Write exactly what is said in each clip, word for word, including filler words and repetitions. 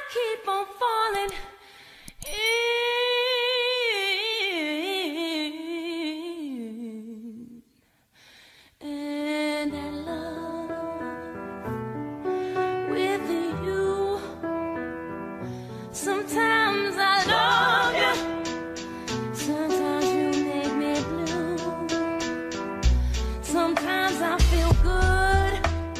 keep on falling in, and I love with you. Sometimes I love you, sometimes you make me blue. Sometimes I feel good,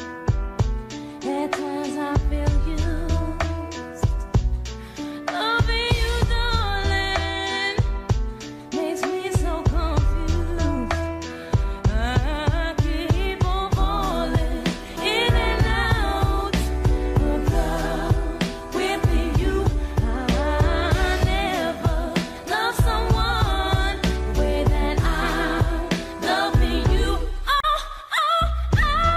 at times I feel used. Loving you, darling, makes me so confused. I keep on falling in and out of love with you. I never loved someone the way that I love you. Oh, oh, oh.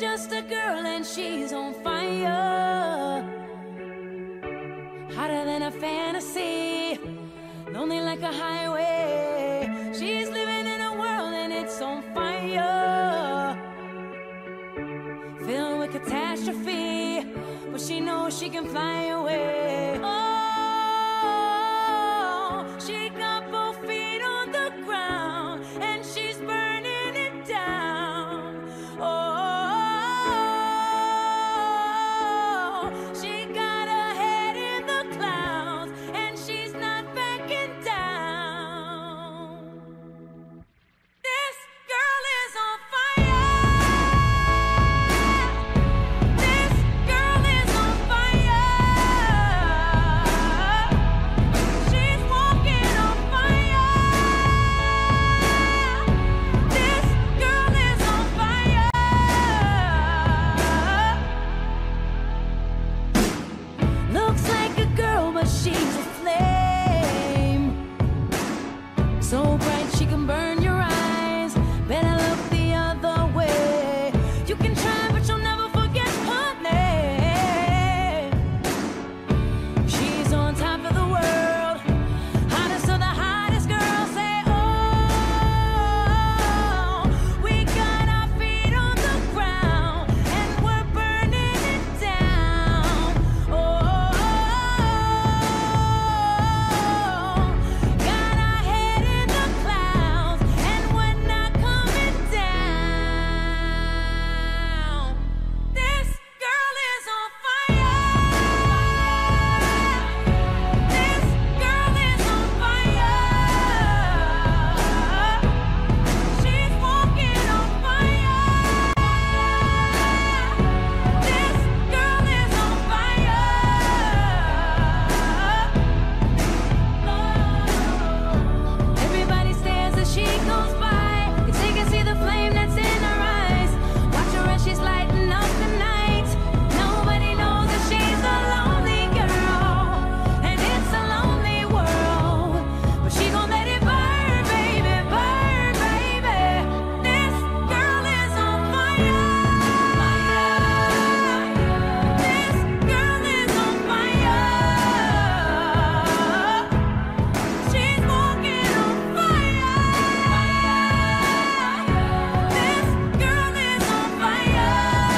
just a girl and she's on fire, hotter than a fantasy, lonely like a highway. She's living in a world and it's on fire, filled with catastrophe, but she knows she can fly away. Oh, she got both feet on the ground and she's burning it down. Oh, she got her head in the clouds and she's not backing down. This girl is on fire. This girl is on fire. She's walking on fire. This girl is on fire. Looks like a girl, but she's a flame, so bright she can burn your eyes. Better look the other way. You can try, but you'll never forget her name. She's on top of the world, hottest of the hottest girls. Say, oh, we got our feet on the ground and we're burning it down. Oh, got our head in the clouds and we're not coming down. This girl is on fire. This girl is on fire. She's walking on fire. This girl is on fire. Everybody stares as she goes by, 'cause they can see the flame that's in her eyes. Watch her as she's lighting up the night. Nobody knows that she's a lonely girl, and it's a lonely world. But she gon' let it burn, baby, burn, baby. This girl is on fire. This girl is on fire. She's walking on fire. This girl is on fire.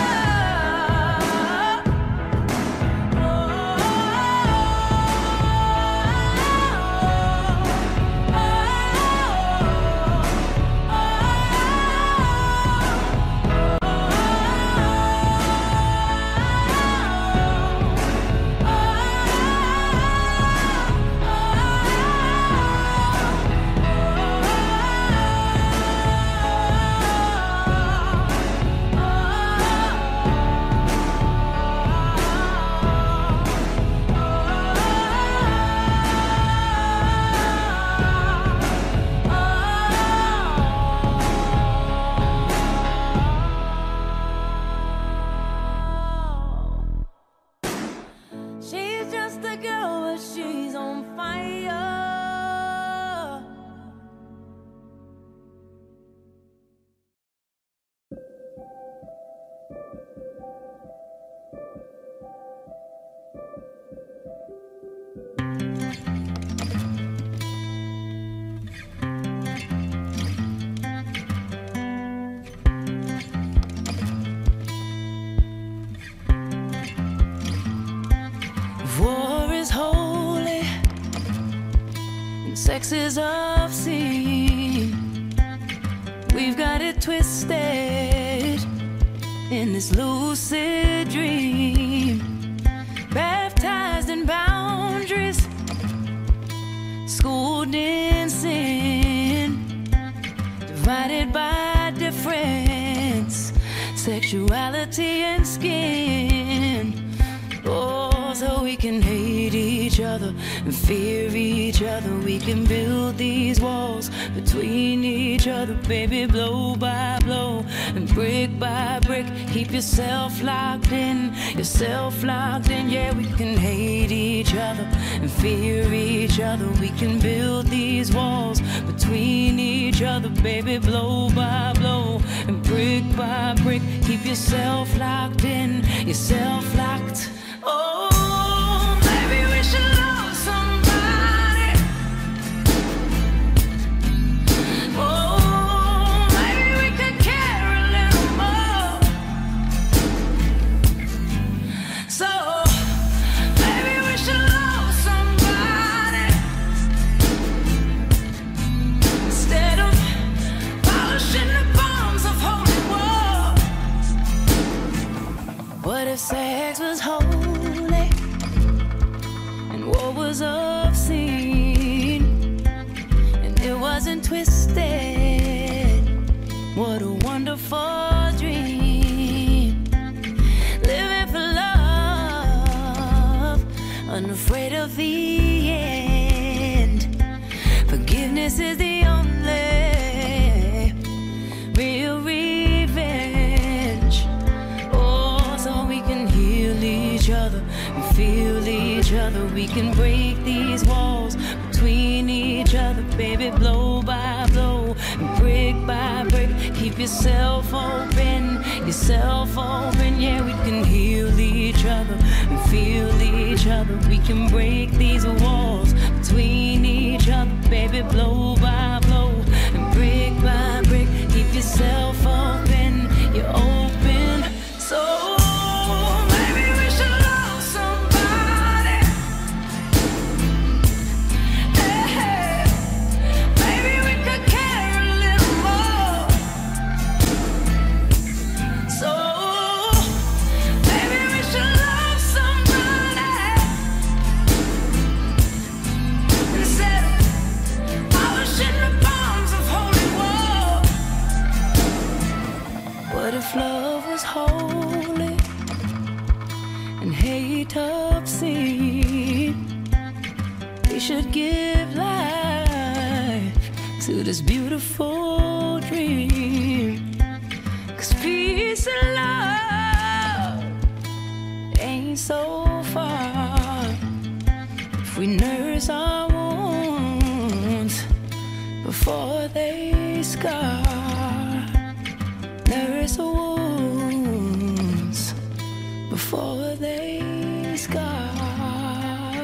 She's just a girl, but she's on fire. War is holy and sex is obscene. We've got it twisted in this lucid dream, baptized in boundaries, schooled in sin, divided by difference, sexuality and skin. Oh, so we can hate each other and fear each other. We can build these walls between each other, baby, blow by blow and brick by brick. Keep yourself locked in, yourself locked in. Yeah, we can hate each other and fear each other. We can build these walls between each other, baby, blow by blow and brick by brick. Keep yourself locked in, yourself locked. Oh, maybe we should love somebody. Oh, maybe we could care a little more. So maybe we should love somebody instead of polishing the bombs of holy war. What if sex was holy and war was obscene, and it wasn't twisted? What a wonderful dream. Living for love, unafraid of the end. Forgiveness is the only real revenge. Oh, so we can heal each other and feel each other. We can break these walls between each other, baby, blow by blow and brick by brick. Keep yourself open, yourself open. Yeah, we can heal each other and feel each other. We can break these walls between each other, baby, blow by blow and brick by brick. Keep yourself open, you're open. So maybe we should love somebody. Hey, hey. Maybe we could care a little more. So maybe we should love somebody instead of polishing the bombs of holy war. What if love was holy and hate obscene? We should give life to this beautiful dream. 'Cause peace and love ain't so far if we nurse our wounds before they scar. Nurse our wounds before they scar.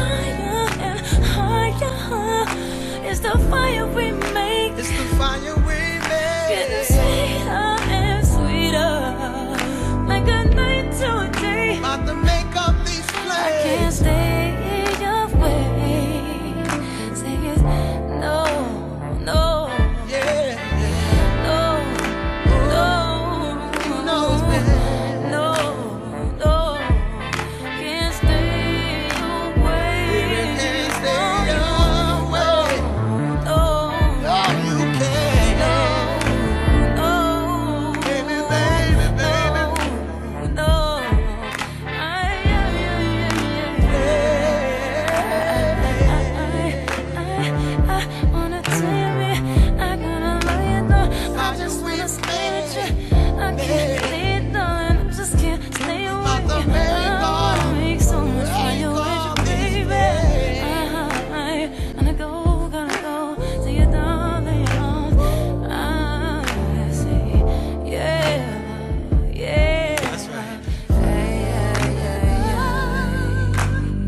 higher and higher. It's the fire we make. It's the fire we make. Getting sweeter and sweeter. Like a night to a day. About to make up these flames. I can't stay away. Say it's no, no. Yeah. No, no, You know, man. no, no. Can't stay away. Baby, can't stay away. No, No, you can't. no, Baby, baby, baby. no. I, I, I, I wanna tell me I gotta love you though. I just wanna stay with you. I can't stay darling. I just can't stay away. I wanna make so much fire with you, baby. I, I wanna go, gotta go to your darling arms. I say, yeah, yeah. That's right. Yeah, yeah, yeah, yeah.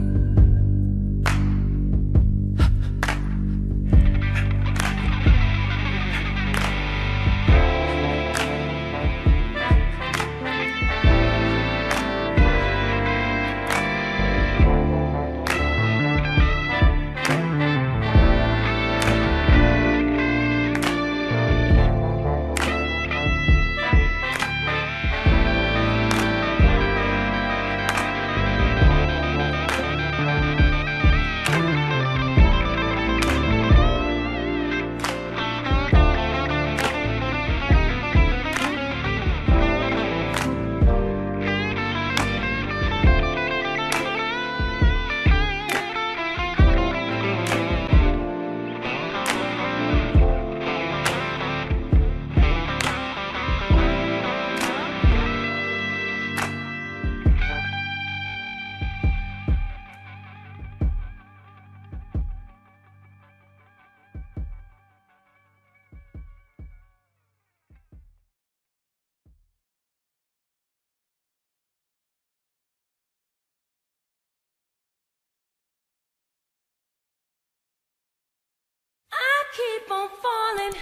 I keep on falling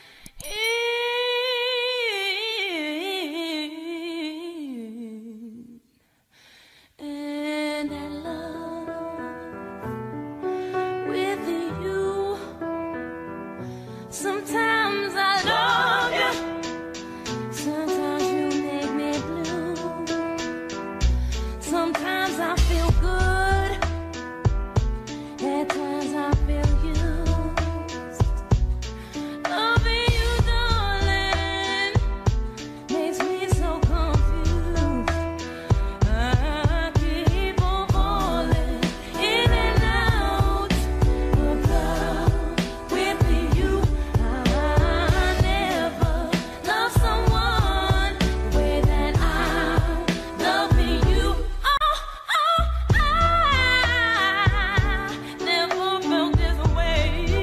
in, and I love with you. Sometimes I love you, sometimes you make me blue. Sometimes I feel good, at times I feel used. Loving you, darling, makes me so confused. I keep on falling in and out of love with you. I never loved someone the way that I'm loving you. Oh, oh, I never felt this way.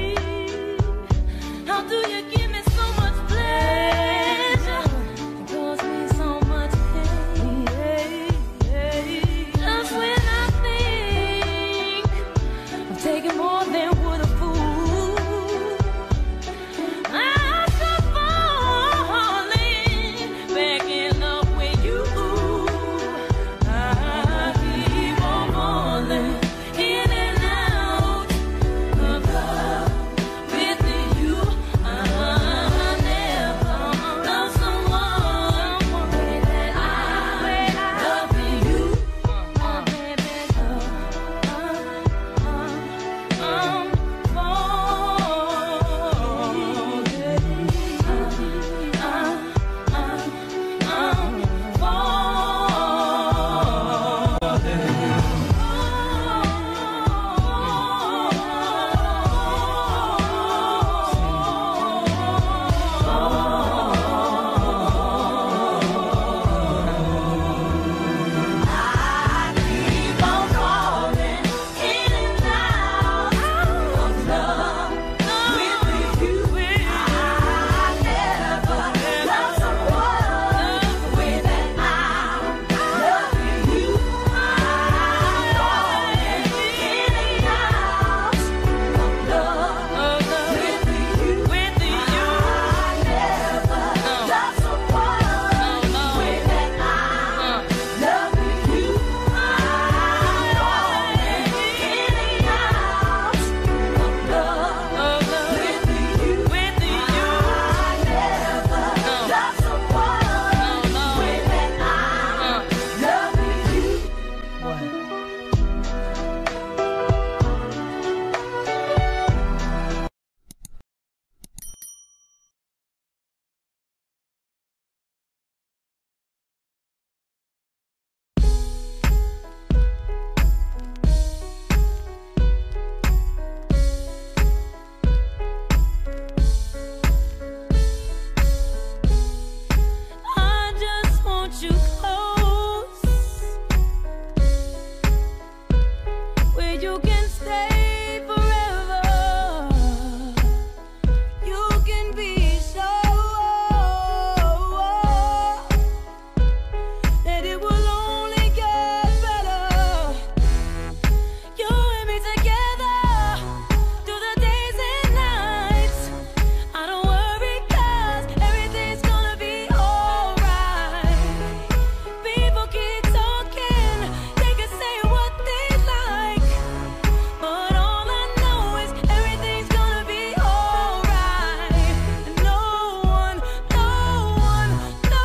How do you give me so much pleasure and cause me so much pain? Just when I think I'm taking more than would a fool, I start falling back in love with you. I keep on falling in and out of love with you. I never loved someone the way that I love you. Oh, baby, oh, oh, oh. stay forever. You can be sure that it will only get better. You and me together through the days and nights. I don't worry 'cause everything's gonna be alright. People keep talking, they can say what they like, but all I know is everything's gonna be alright. And no one, no one, no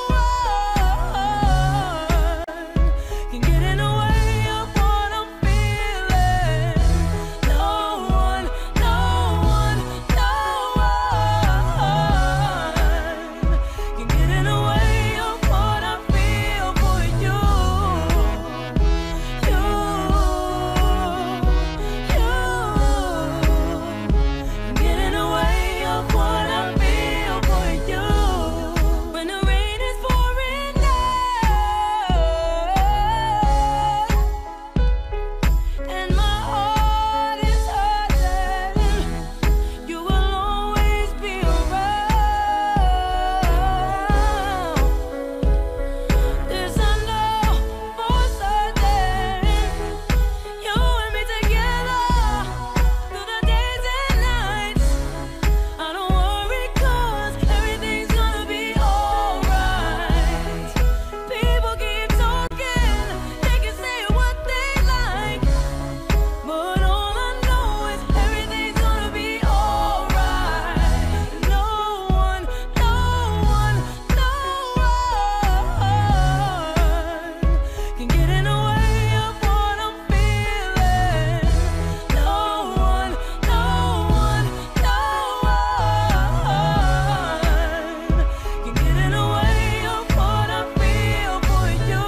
one can get in the way of what I'm feeling. No one, no one, no one can get in the way of what I feel for you. You, you can get in the way of what I feel for you. When the rain is pouring down and my heart is hurting, you will always be around. This I know for certain. You and me together through the days and nights. I don't worry 'cause everything's gonna be alright. People keep talking, they can say what they like, but all I know is everything's gonna be alright. No one, no one, no one can get in the way of what I'm feeling. No one, no one, no one can get in the way of what I feel for you.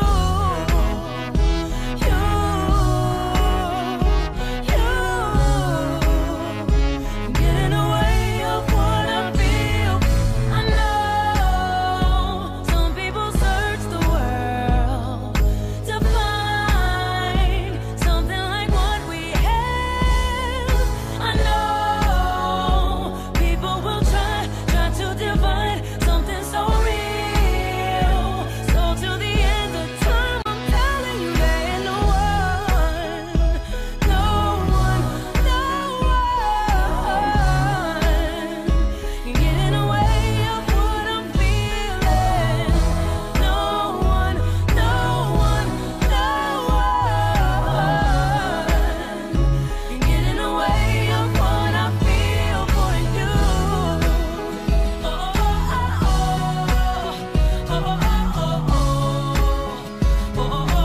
You, you can get in the way of what I feel. I know some people search the world to find something like what we have. I know people will try, try to divide something so real. So till the end of time, I'm telling you there ain't no one, no one, no one can get in the way of what I'm feeling. No one, no one, no one can get in the way of what I feel for you. Oh, oh, oh, oh, oh, oh, oh, oh,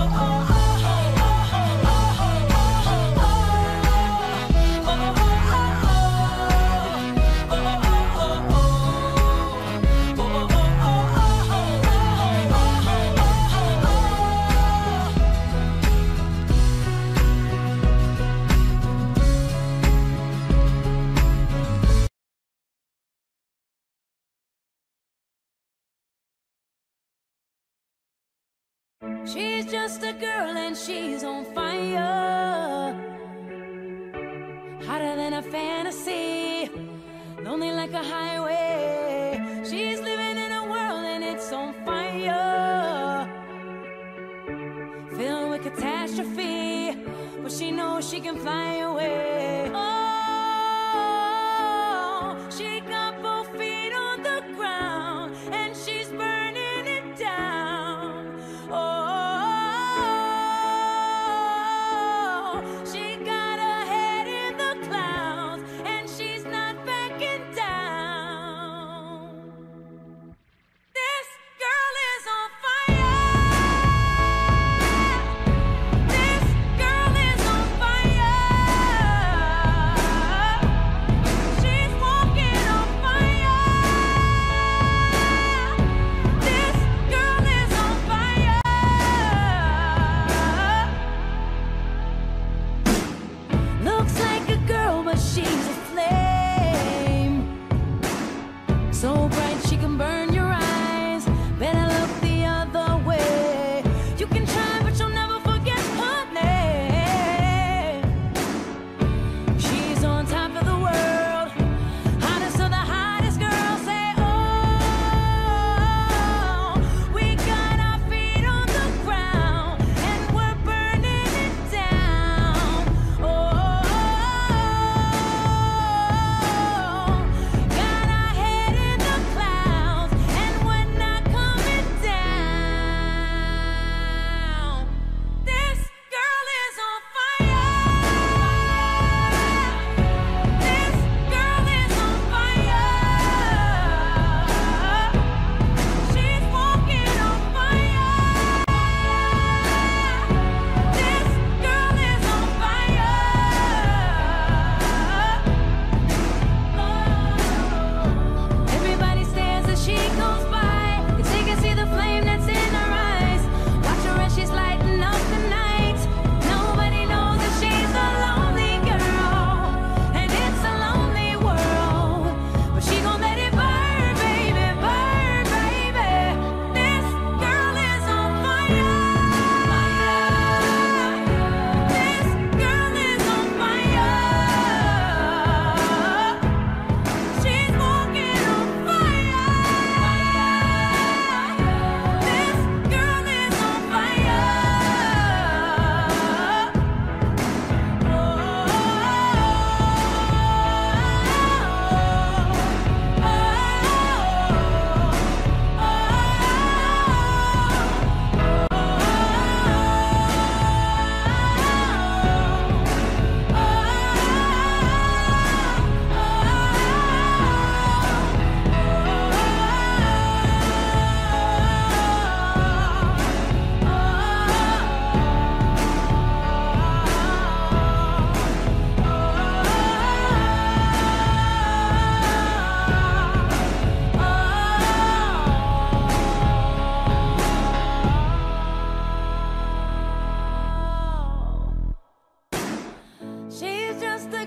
she's just a girl and she's on fire, hotter than a fantasy, lonely like a highway. She's living in a world and it's on fire, filled with catastrophe, but she knows she can fly away. Oh, she got both feet on the ground and she's burning it down. Oh, she got her head in the clouds and she's not backing down. This girl is on fire. This girl is on fire.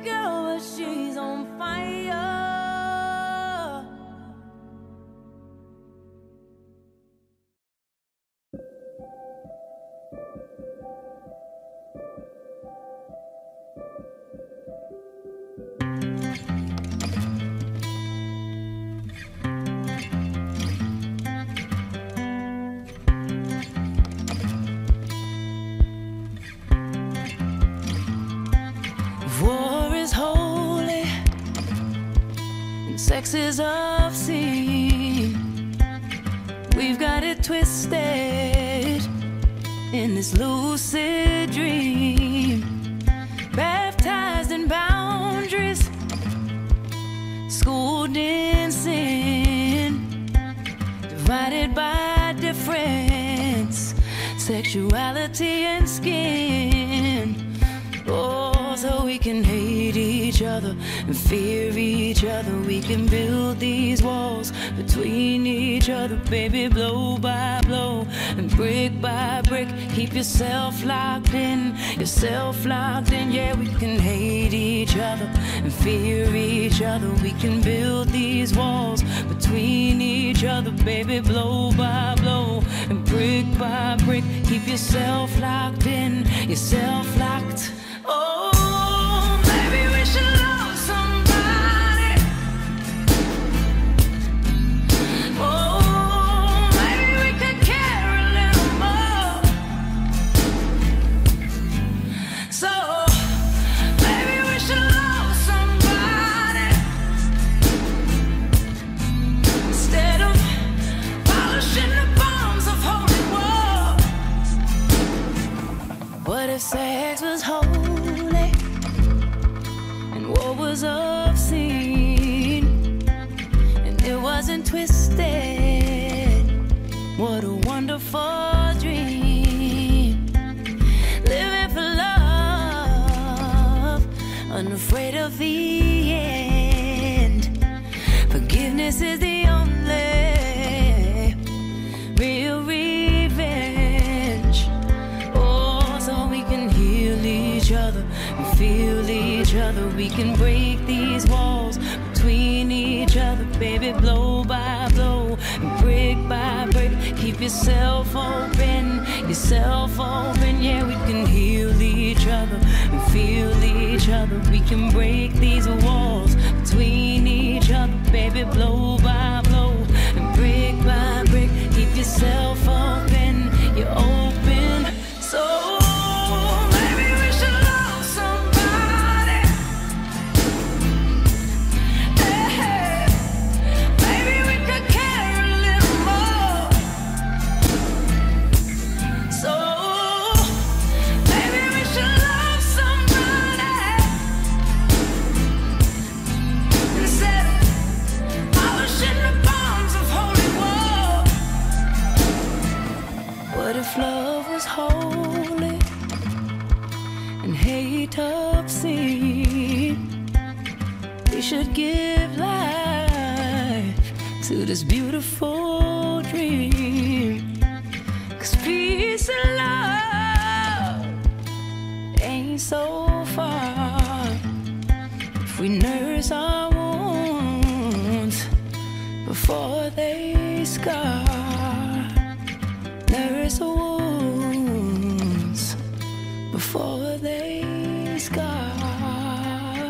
girl, but she's on fire. War is holy and sex is obscene. We've got it twisted in this lucid dream, baptized in boundaries, schooled in sin, divided by difference, sexuality and skin. Oh, so we can hate each other and fear each other. We can build these walls between each other, baby, blow by blow and brick by brick. Keep yourself locked in, yourself locked in. Yeah, we can hate each other and fear each other. We can build these walls between each other, baby, blow by blow and brick by brick. Keep yourself locked in, yourself locked. Oh, maybe we should love somebody. Oh, maybe we could care a little more. So, maybe we should love somebody instead of polishing the bombs of holy war. What if sex was holy and war was obscene and it wasn't twisted? What a wonderful dream. Living for love, unafraid of the end. Forgiveness is the only real revenge. Oh, so we can heal each other and feel each other. We can break these walls between each other, baby, blow by blow and brick by brick. Keep yourself open, yourself open. Yeah, we can heal each other and feel each other. We can break these walls between each other, baby, blow by blow and brick by brick. Keep yourself open, you're open. So what if love was holy and hate obscene? We should give life to this beautiful dream. 'Cause peace and love ain't so far if we nurse our wounds before they scar. Nurse the wounds before they scar.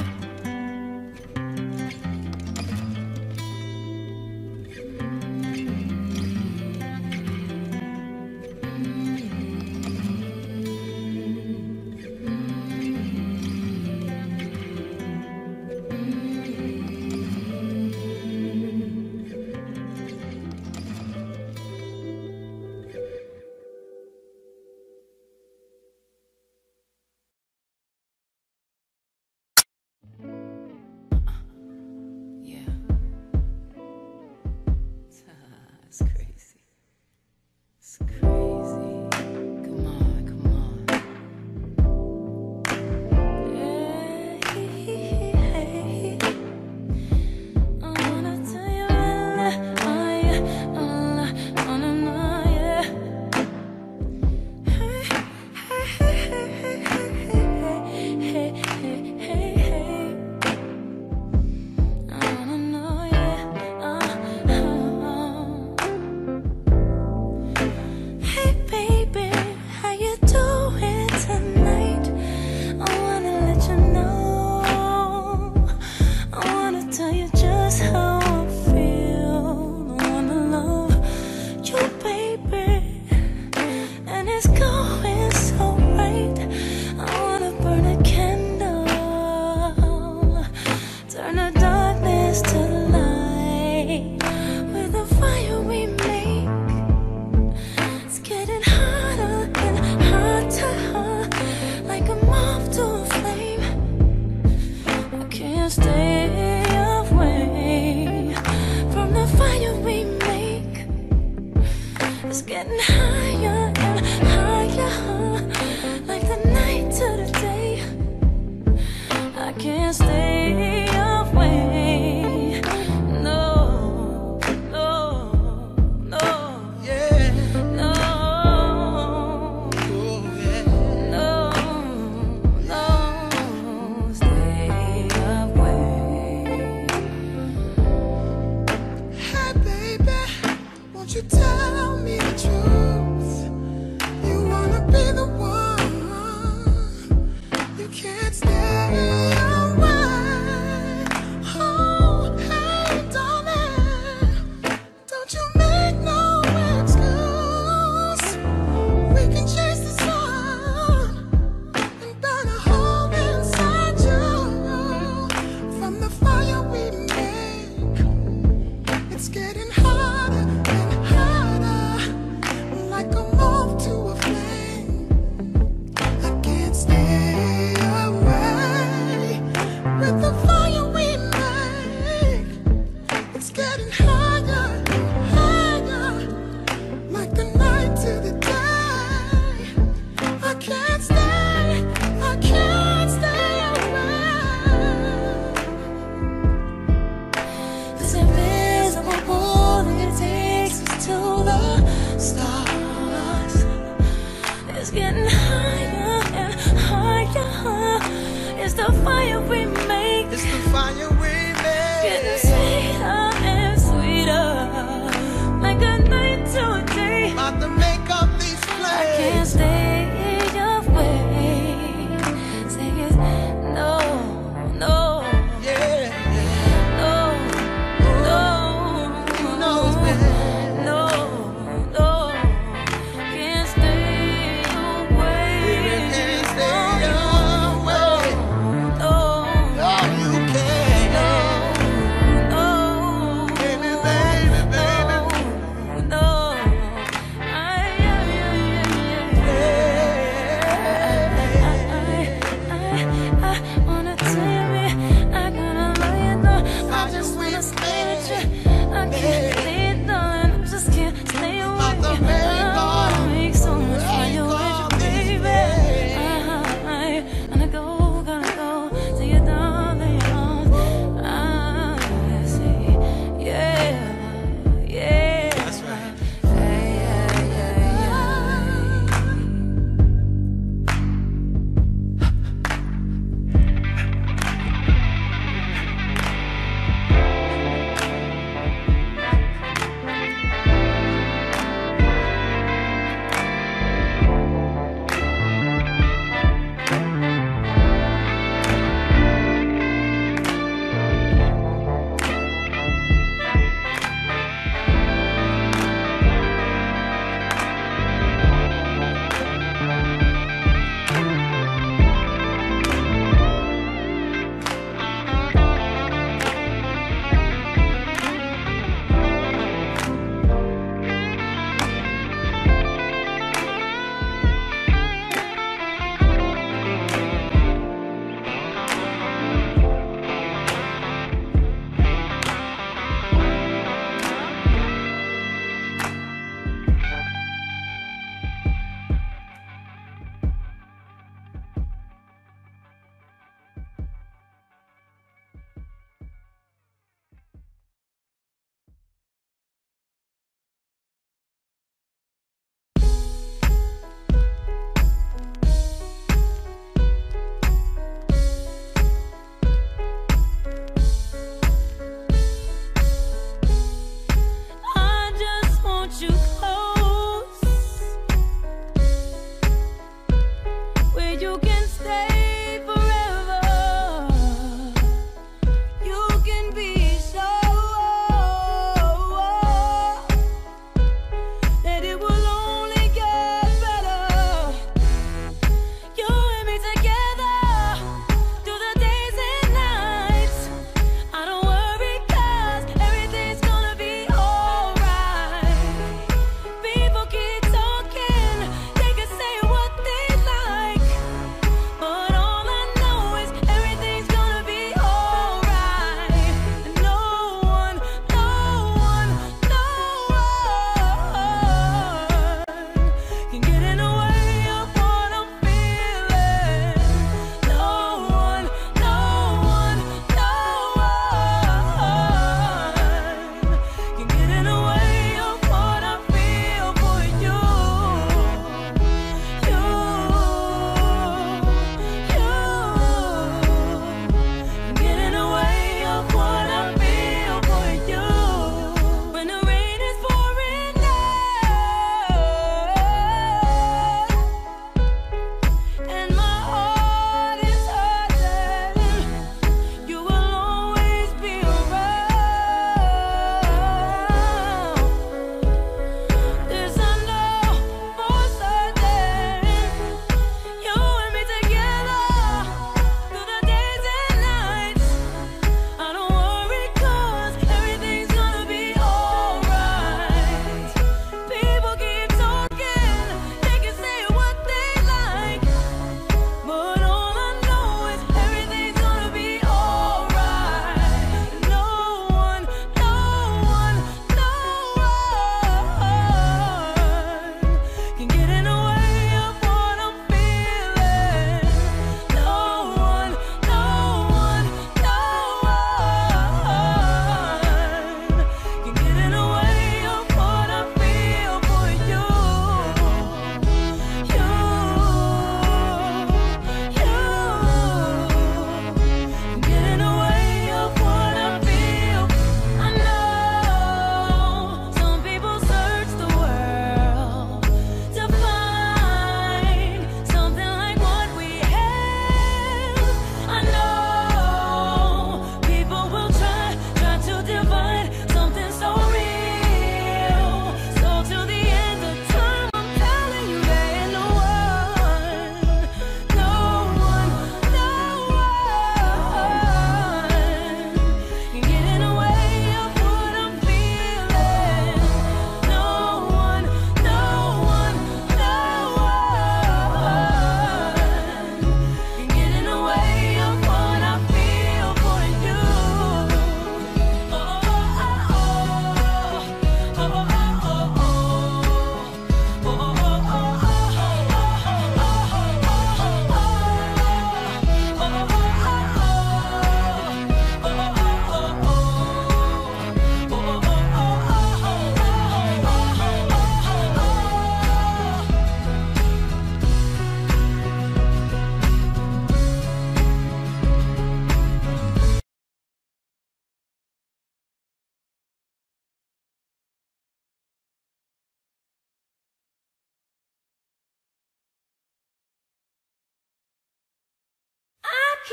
stay away from the fire we make. It's getting higher and higher, like the night to the day. I can't stay away. No, no, no. Yeah. No, Oh, yeah. no, no. Stay away. Hey, baby, won't you tell me the truth? You wanna be the one. You can't stay away.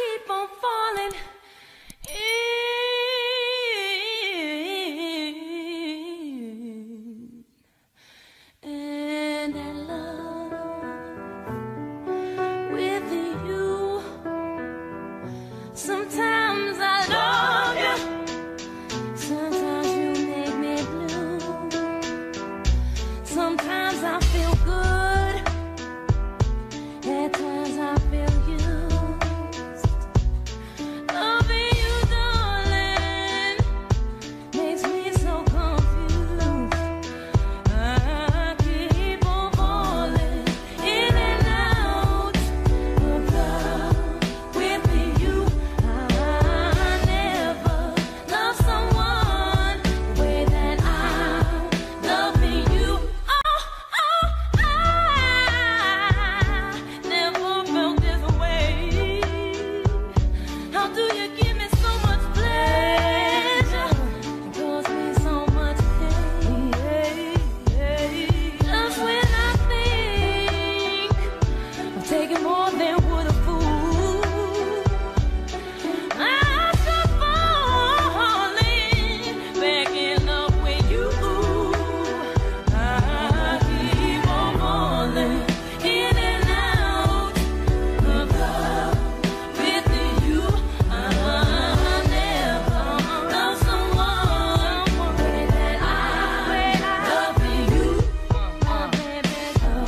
keep on falling in, and I love with you. Sometimes I love you, sometimes you make me blue. Sometimes I feel good, at times I feel used. Loving you, darling, makes me so confused. I keep on falling in and out of love with you. I never loved someone the way that I'm loving you. Oh, oh, I never felt this way. How do you give me so much pleasure and cause me so much pain? Just when I think I'm taking more than would a fool, I start falling back in love with you. I keep on falling in and out of love with you. I never loved someone the way that I love you. Oh, baby, I'm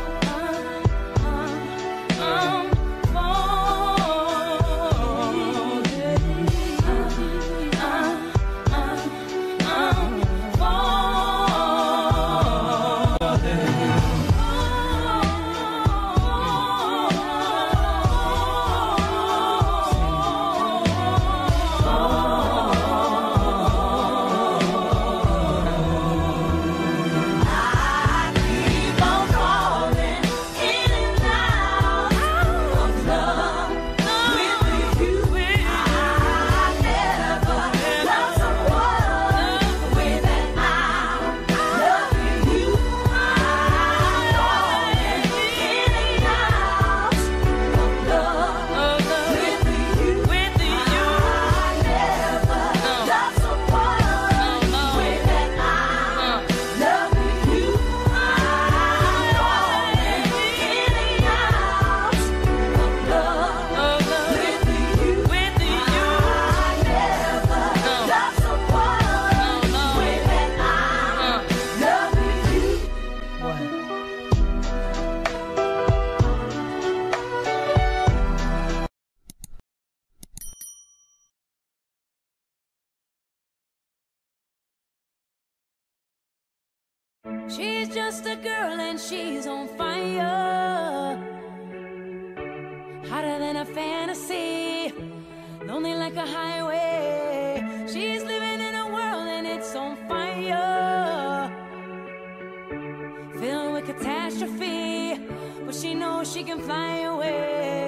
She's just a girl and she's on fire, hotter than a fantasy, lonely like a highway. She's living in a world and it's on fire, filled with catastrophe, but she knows she can fly away.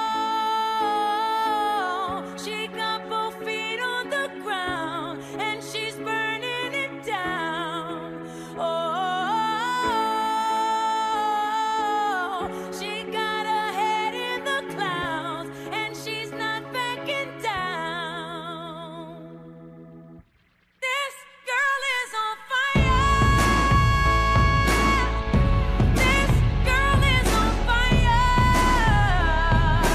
Oh, she got both feet on the ground and she's burning it down. Oh, she got her head in the clouds and she's not backing down. This girl is on fire. This girl is on fire.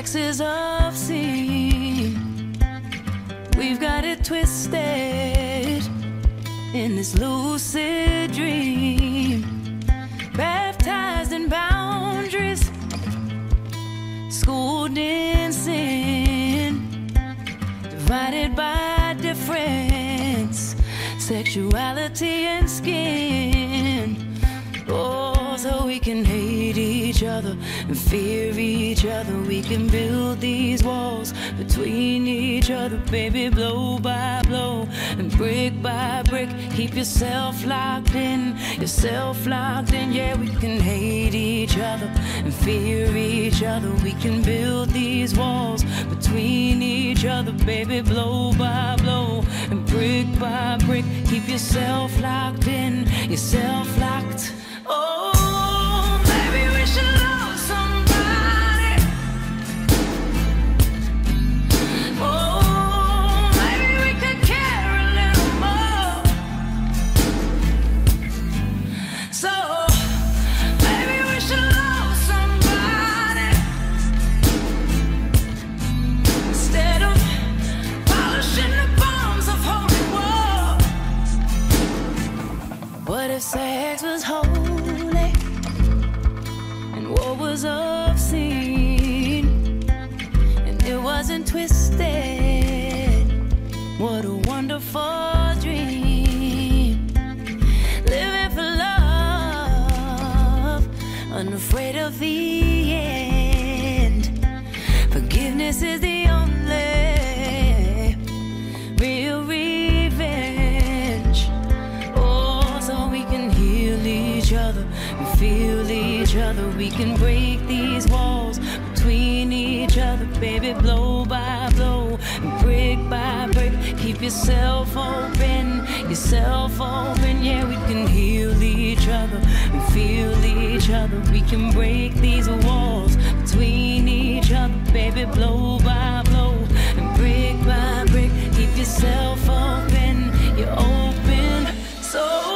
sex is obscene. We've got it twisted in this lucid dream, baptized in boundaries, schooled in sin, divided by difference, sexuality and skin. Oh, so we can hate each other and fear each other. We can build these walls between each other, baby, blow by blow and brick by brick. Keep yourself locked in, yourself locked in. Yeah, we can hate each other and fear each other. We can build these walls between each other, baby, blow by blow and brick by brick. Keep yourself locked in, yourself locked. Oh, maybe we should love somebody. Oh, maybe we could care a little more. So, maybe we should love somebody instead of polishing the bombs of holy war. What if sex was holy and war was obscene and it wasn't twisted? What a wonderful dream. Living for love, unafraid of the end. Forgiveness is the only real revenge. Oh, so we can heal each other and feel each other. We can break these walls between each other, baby, blow by blow and brick by brick. Keep yourself open, yourself open. Yeah, we can heal each other and feel each other. We can break these walls between each other, baby, blow by blow and brick by brick. Keep yourself open, you're open. So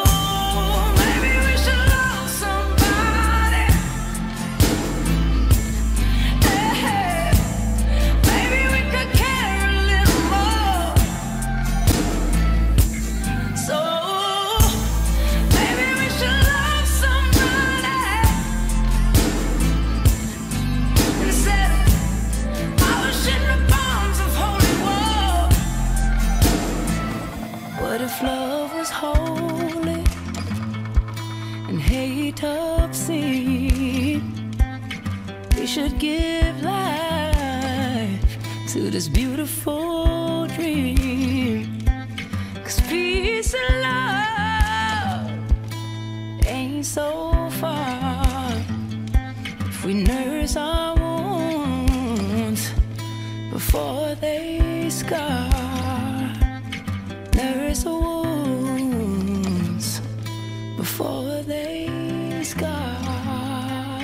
what if love was holy and hate obscene? We should give life to this beautiful dream. 'Cause peace and love ain't so far if we nurse our wounds before they scar. Nurse the wounds before they scar.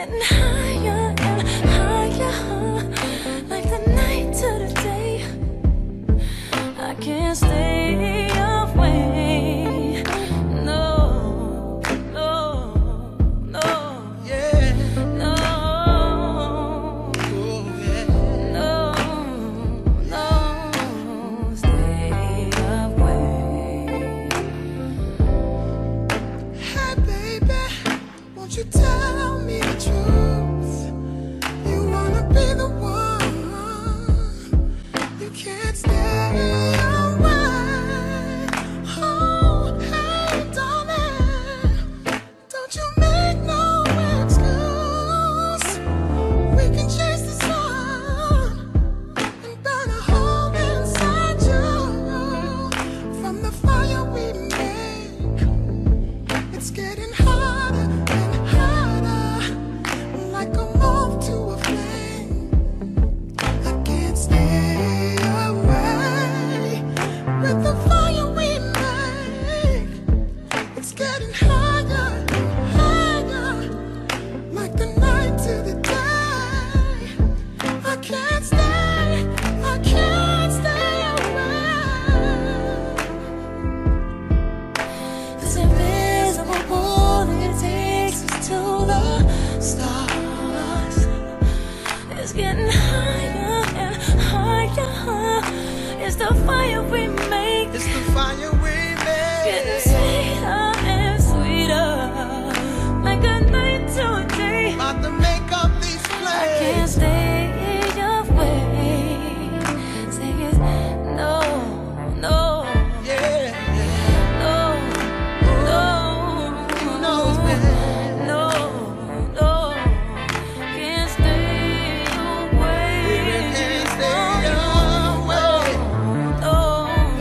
getting higher and higher, like the night to the day. I can't stay away. No, no, no. Yeah. No, Oh, yeah. no, no. Stay away. Hey, baby, won't you tell me the truth? You wanna be the one. You can't stay away. Oh, hey, darling, don't you make no excuse. We can chase the sun and burn a hole inside you. From the fire we make, it's getting harder and harder, like a moth to a flame. I can't stay away with the fire we make. It's getting higher and higher, like the night to the day. I can't stay, I can't stay away. This invisible pull that takes us to the stars is getting higher and higher. It's the fire we make, It's the fire we getting make. sweeter and sweeter, like a night to a day. About to make up these I can't flames. stay away. Say it, no, no, Yeah, no, no, you know, baby. no, no. Can't stay away. Baby, can't stay away. No,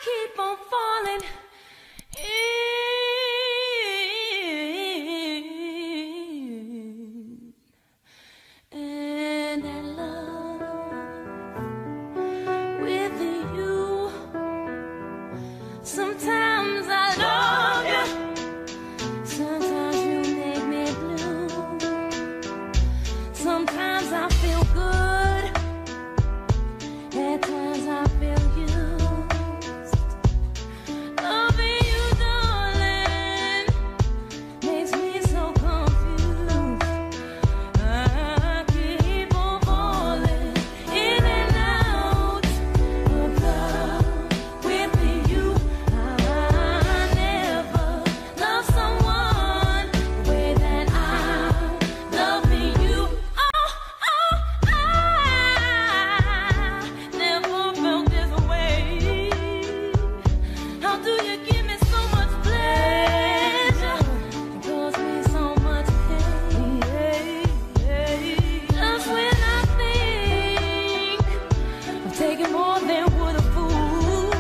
keep on falling in, and I love with you. Sometimes I love you, sometimes you make me blue. Sometimes I feel good, at times I feel used. Loving you, darling, makes me so confused. I keep on falling in and out of love with you. I never loved someone the way that I'm loving you. Oh, oh, I never felt this way. How do you give me so much pleasure and cause me so much pain? Just when I think I'm taking more than would a fool,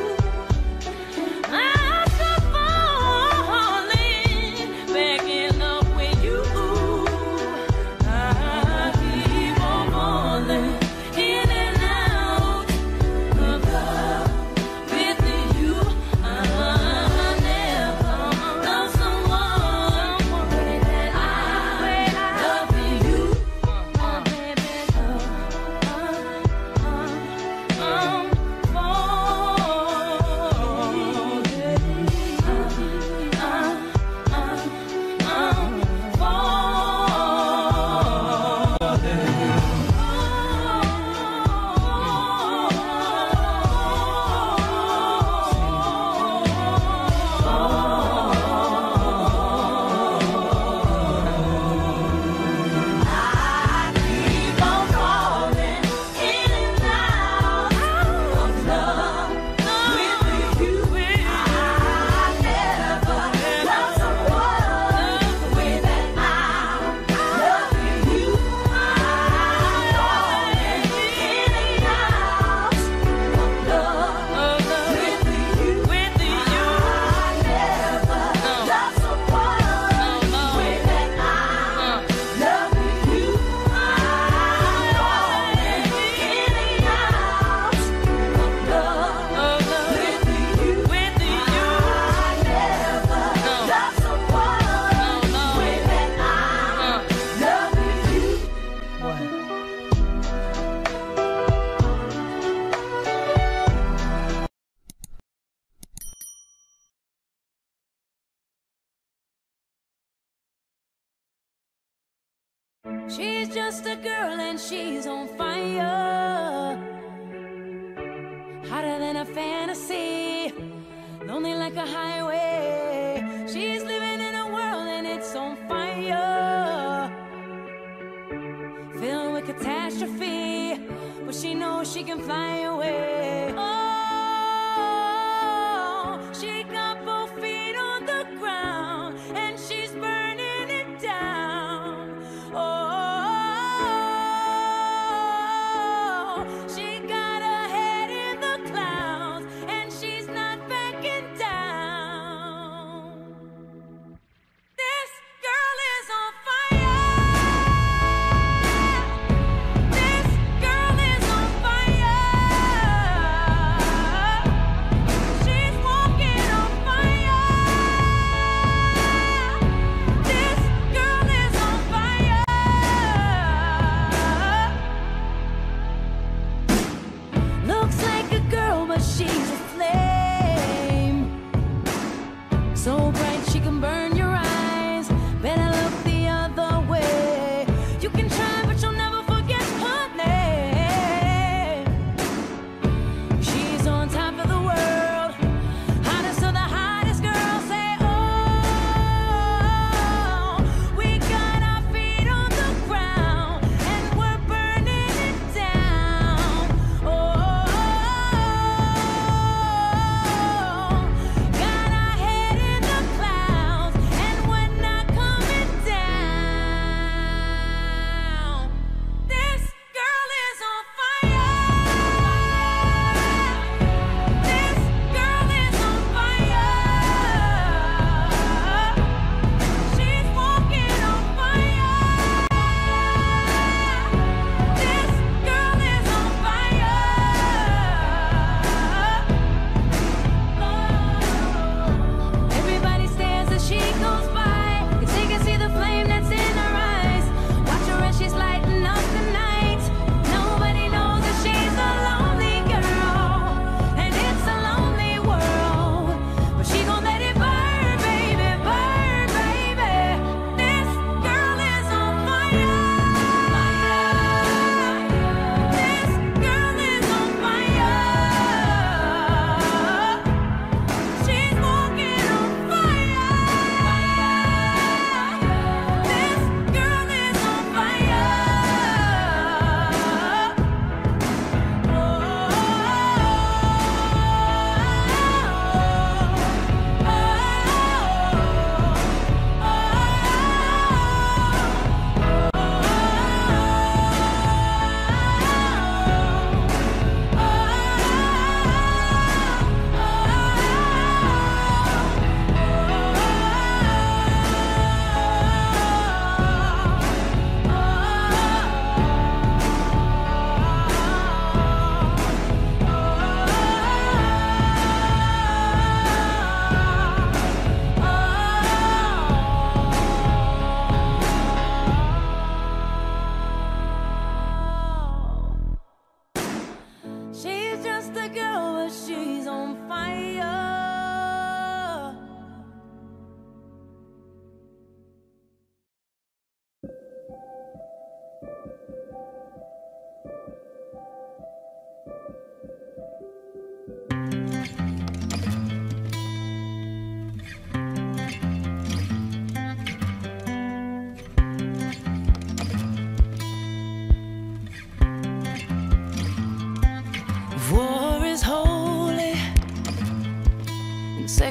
I start falling back in love with you. I keep on falling in and out of love with you. I never loved someone the way that I love you. Oh, baby, I'm keep on falling in and out of love with you. I never loved someone the way that I love you. I'm falling in and out of love with you. I never loved someone the way that I love you. I'm falling in and out of love with you. I never loved someone the way that I love you. She's just a girl and she's on fire, hotter than a fantasy, lonely like a highway. She's living in a world and it's on fire, filled with catastrophe, but she knows she can fly away. Oh, she got both feet on the ground and she's burning it down. Oh, she got her head in the clouds and she's not backing down. This girl is on fire. This girl is on fire.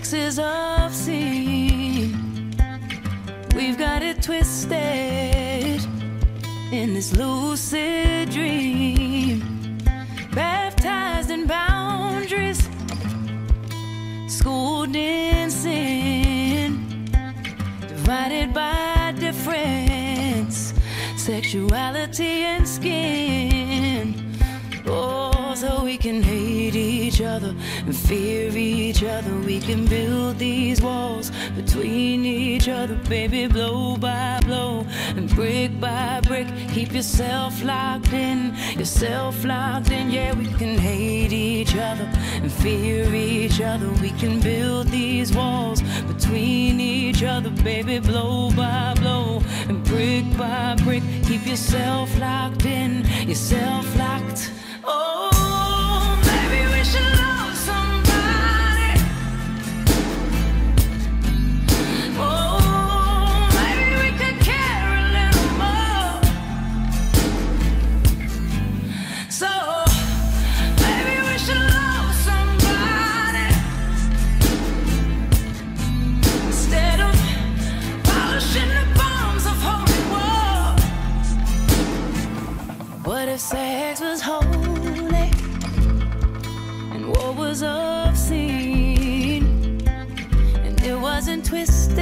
sex is obscene. We've got it twisted in this lucid dream, baptized in boundaries, schooled in sin, divided by difference, sexuality and skin. Oh, so we can hate each other and fear each other. We can build these walls between each other, baby, blow by blow and brick by brick. Keep yourself locked in, yourself locked in. Yeah, we can hate each other and fear each other. We can build these walls between each other, baby, blow by blow and brick by brick. Keep yourself locked in, yourself locked. Oh, maybe we should love somebody. Oh, maybe we could care a little more. So, maybe we should love somebody instead of polishing the bombs of holy war. What if sex was holy and war was obscene and it wasn't twisted?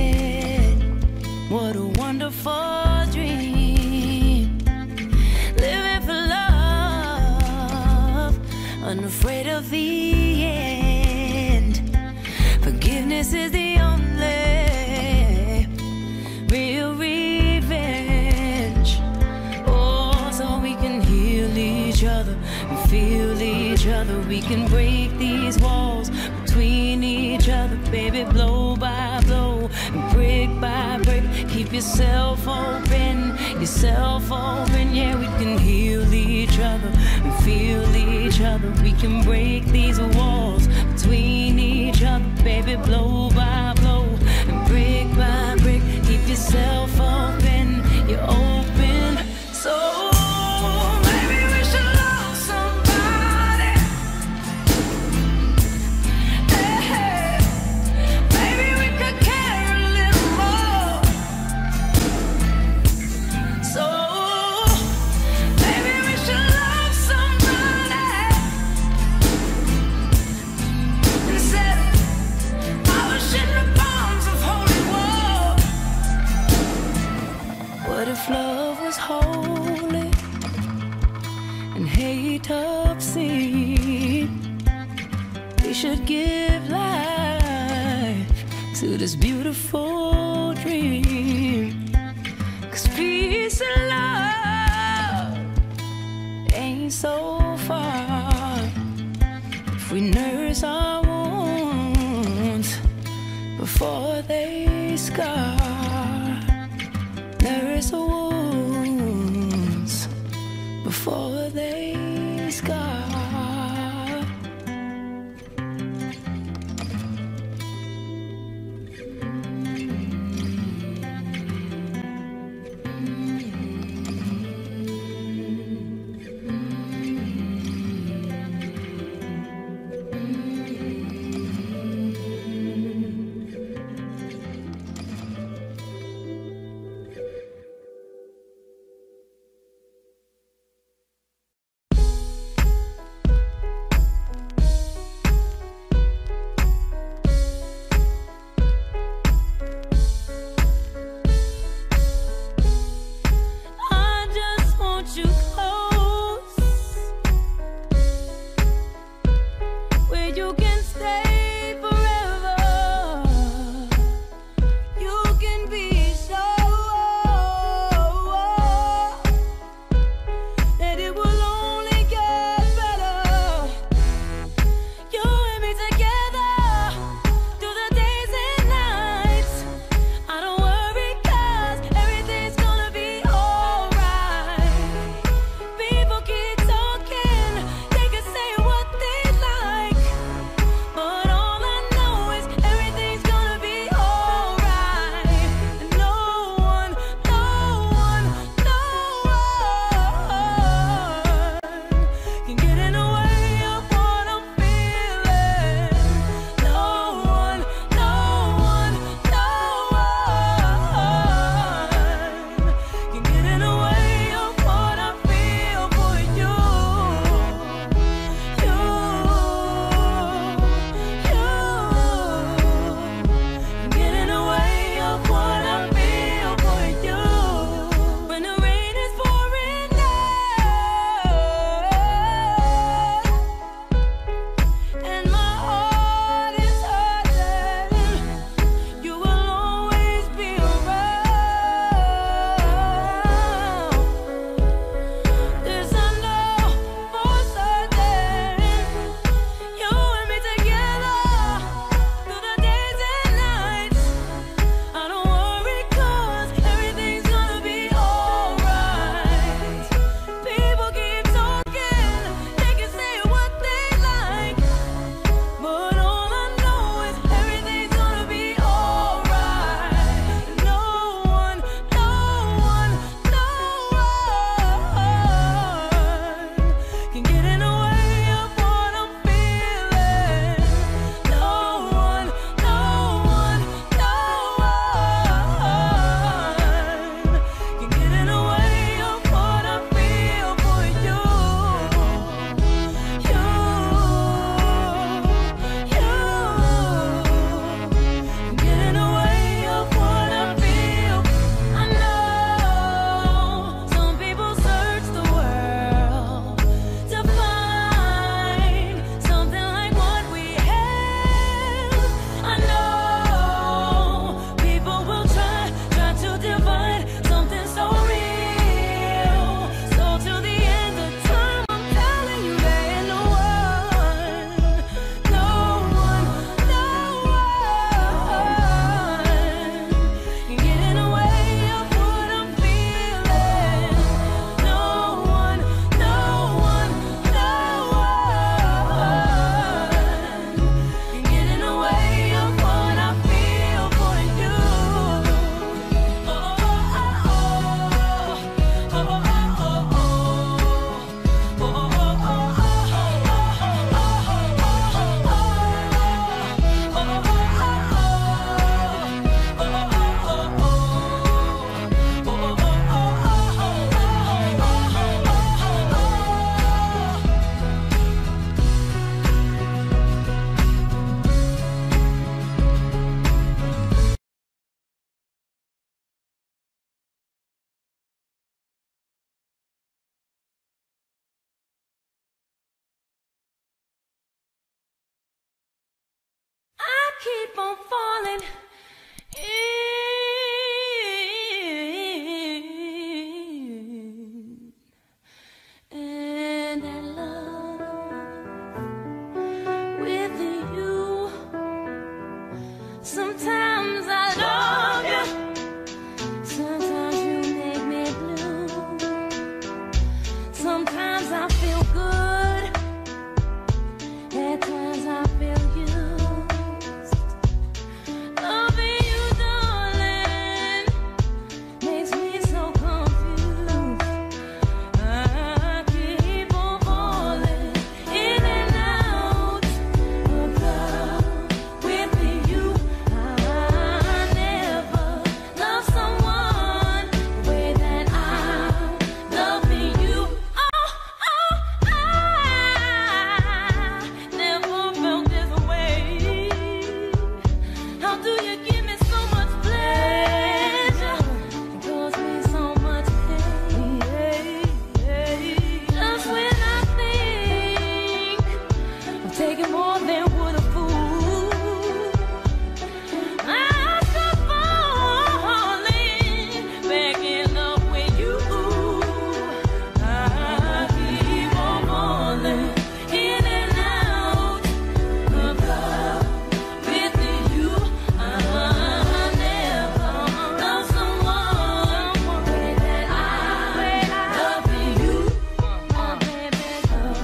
What a wonderful dream. Living for love, unafraid of the end. Forgiveness is the only real revenge. Oh, so we can heal each other and feel each other. We can break these walls between each other, baby, blow by blow and brick by brick. Keep yourself open, yourself open. Yeah, we can heal each other and feel each other. We can break these walls between each other, baby, blow by blow and brick by brick. Keep yourself open, you're open. So maybe we should love somebody. Hey, hey. Maybe we could care a little more. So maybe we should love somebody instead of polishing the bombs of holy war. What if love was holy and hate obscene? We should give life to this beautiful dream. 'Cause peace and love ain't so far if we nurse our wounds before they scar. Nurse our wounds before they scar. keep on falling in, and I love with you. Sometimes I love you, sometimes you make me blue. Sometimes I feel good, at times I feel used. Loving you, darling, makes me so confused. I keep on falling in and out of love with you. I never loved someone the way that I'm loving you. Oh, oh, I never felt this way. How do you give me so much pleasure and cause me so much pain? Just when I think I'm taking more than would a fool, I start falling back in love with you. I keep on falling in and out of love with you. I never loved someone the way that I love you. Oh, baby, I'm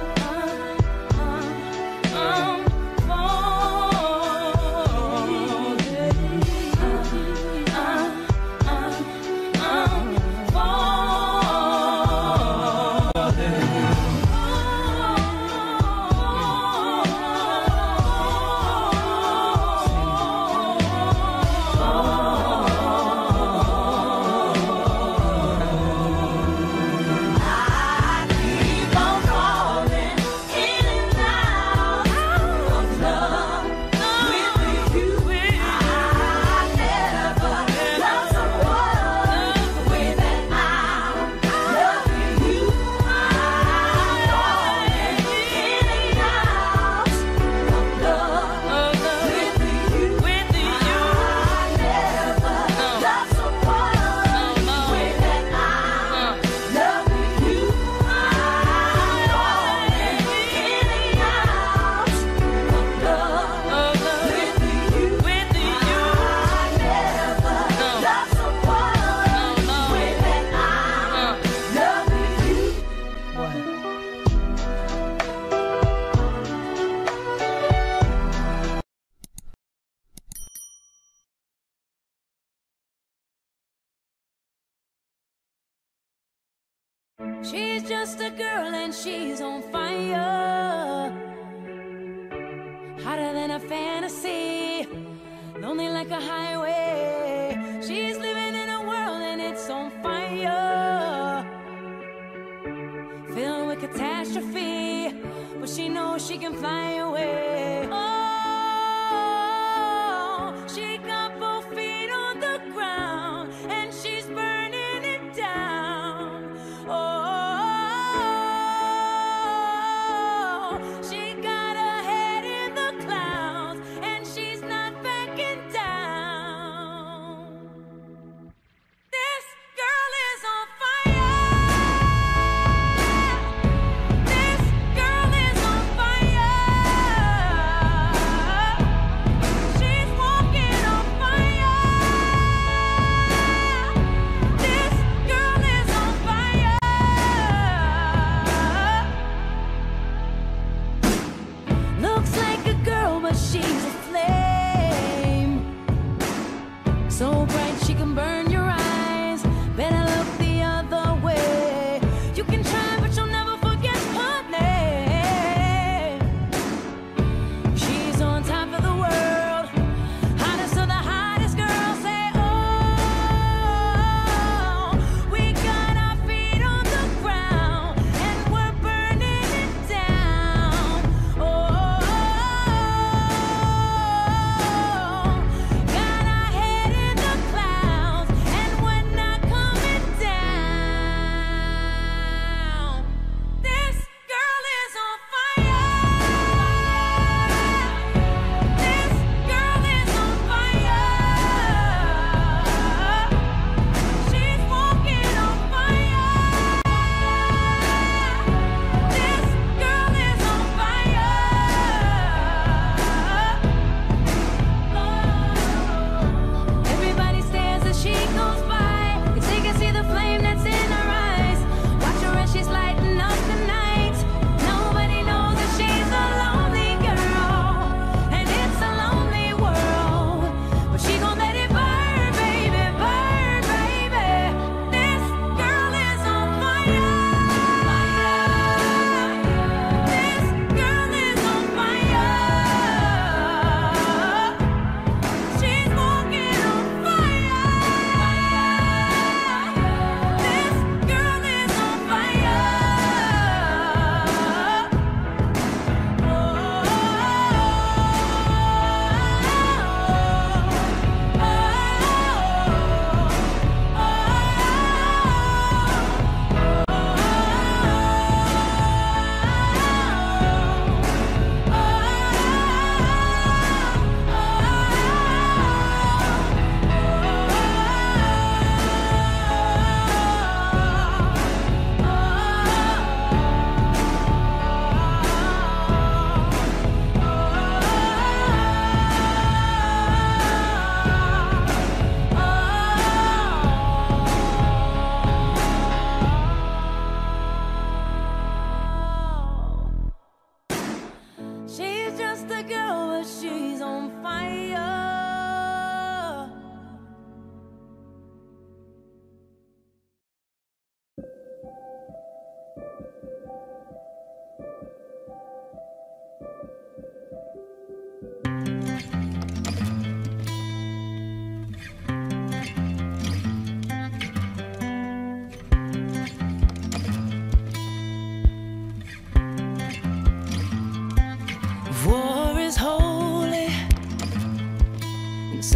She's just a girl and she's on fire, hotter than a fantasy, lonely like a highway. She's living in a world and it's on fire, filled with catastrophe, but she knows she can fly away. Oh, she got both feet on the ground and she's burning it down. Oh, she got her head in the clouds and she's not backing down. This girl is on fire. This girl is on fire.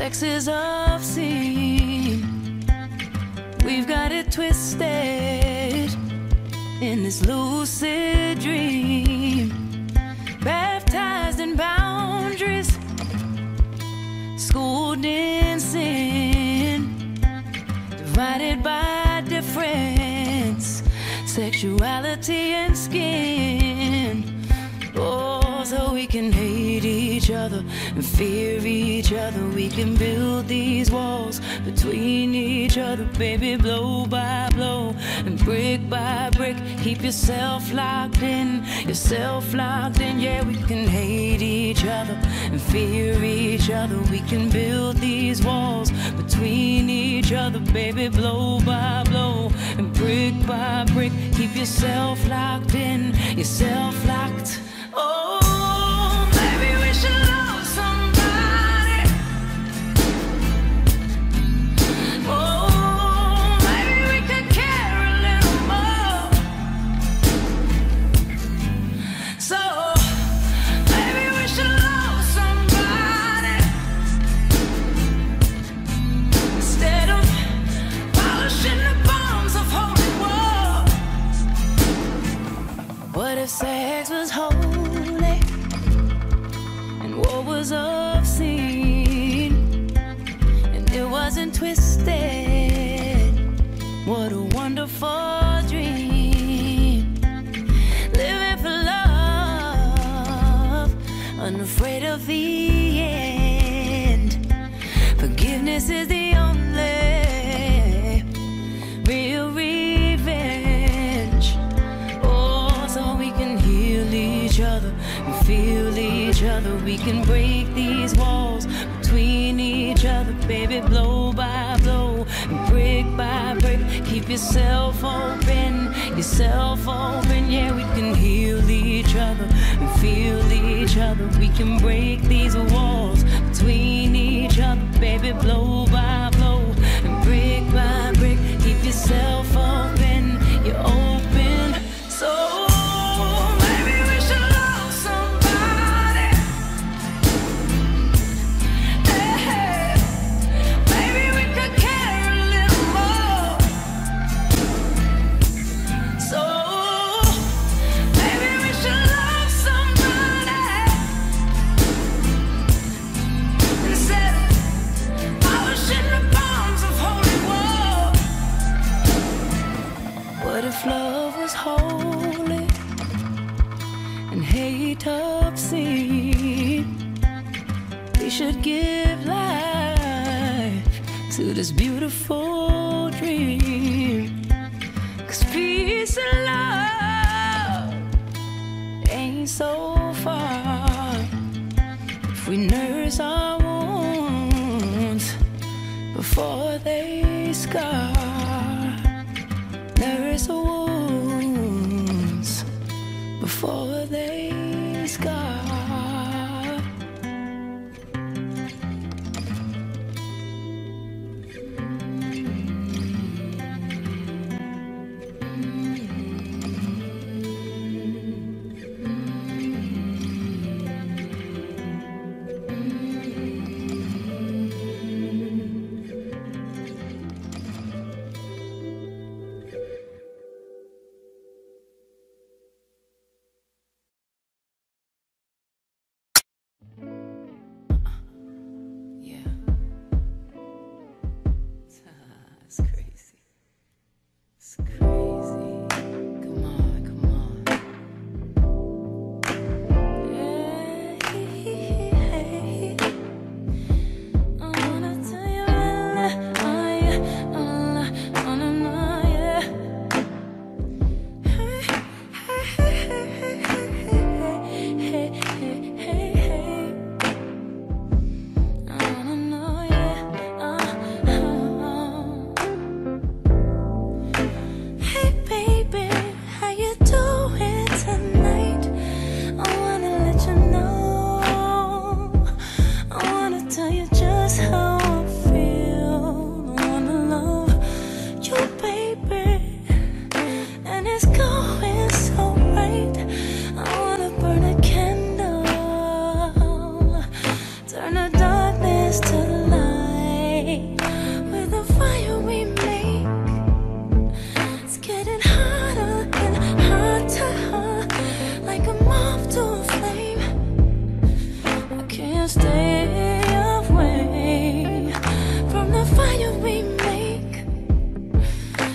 sex is obscene. We've got it twisted in this lucid dream, baptized in boundaries, schooled in sin, divided by difference, sexuality and skin. Oh, so we can hate each other and fear each other. We can build these walls between each other, baby, blow by blow and brick by brick. Keep yourself locked in, yourself locked in. Yeah, we can hate each other and fear each other. We can build these walls between each other, baby, blow by blow and brick by brick. Keep yourself locked in, yourself locked. Oh, maybe we should love somebody. Oh, maybe we could care a little more. So, maybe we should love somebody instead of polishing the bombs of holy war. What if sex was holy and war was obscene and it wasn't twisted? What a wonderful dream. Living for love, unafraid of the end. Forgiveness is the only real revenge. Oh, so we can heal each other and feel each other. We can break these walls between each other, baby, blow by blow and brick by brick. Keep yourself open, yourself open. Yeah, we can heal each other and feel each other. We can break these walls between each other, baby, blow by blow and brick by brick. Keep yourself open, you're open. So what if love was holy and hate obscene? We should give life to this beautiful dream. 'Cause peace and love ain't so far if we nurse our wounds before they scar. Nurse the wounds before they scar.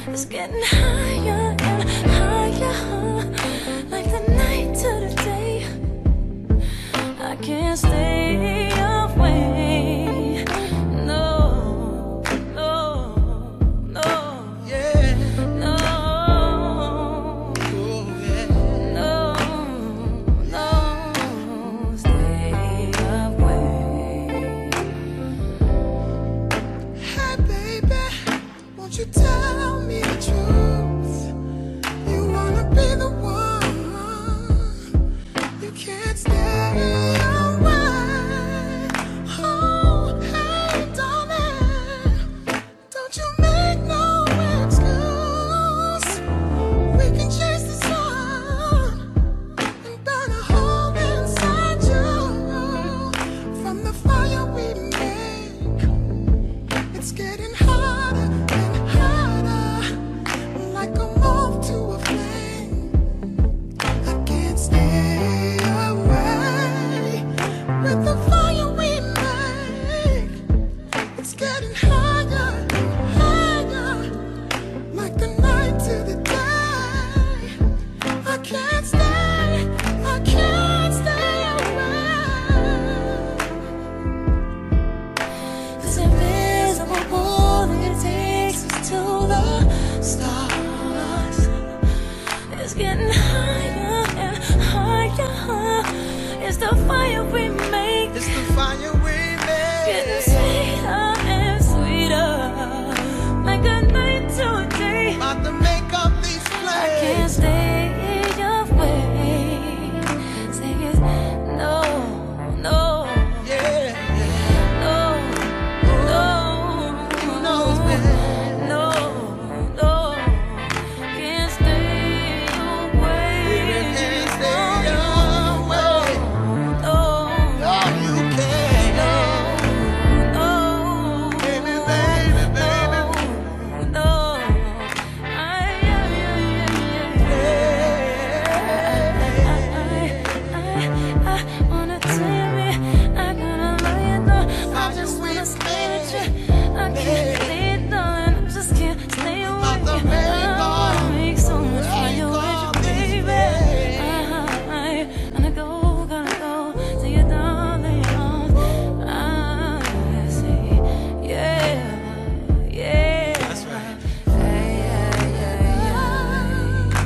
It's getting higher and higher, like the night to the day. I can't stay away. No, no, no, Yeah. no, Oh, yeah. no, no, stay away. Hey, baby, won't you tell me the truth? You wanna be the one. You can't stay away. Oh, hey, darling, don't you make no excuse. We can chase the sun and burn a hole inside you from the fire we make. It's getting harder and harder, like a moth to a flame. I can't stay away with the fire we make. It's getting higher and higher, like the night to the day. I can't stay, I can't stay away. This invisible pull that takes us to the stars. It's getting higher and higher. It's the fire we make, It's the fire we getting make. sweeter and sweeter, like a night to a day. About to make up these I can't flames. stay away. Say it, no, no, Yeah, no, no, you know it's bad. no, no, can't stay away. Baby, can't stay away. No, No, you can't. no, Baby, baby, baby. no, I, I, I wanna tell me, I gotta let you know. I just wanna stay with you. I can't leave, darling. I just can't stay away. About to make I all- make so much fire make with all you, these baby. I, I, gonna go, gonna go to you, darling. I say, yeah, yeah. That's right. Yeah, yeah, yeah, yeah.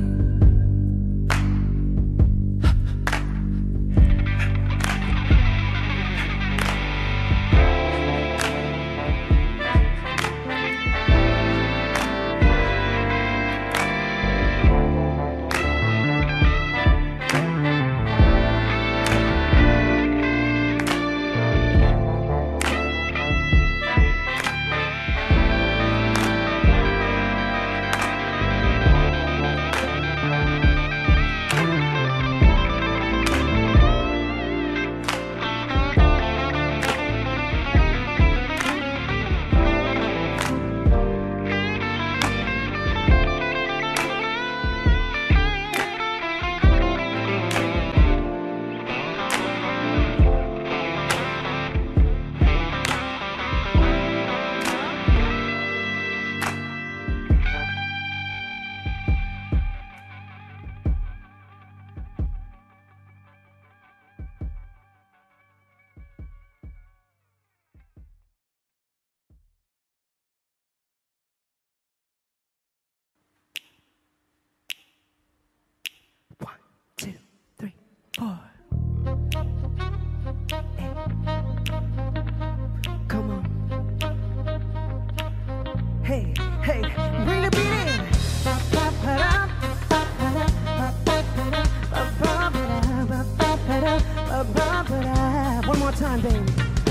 One, two, three, four. Hey. Come on. Hey, hey, bring the beat in. One more time, baby.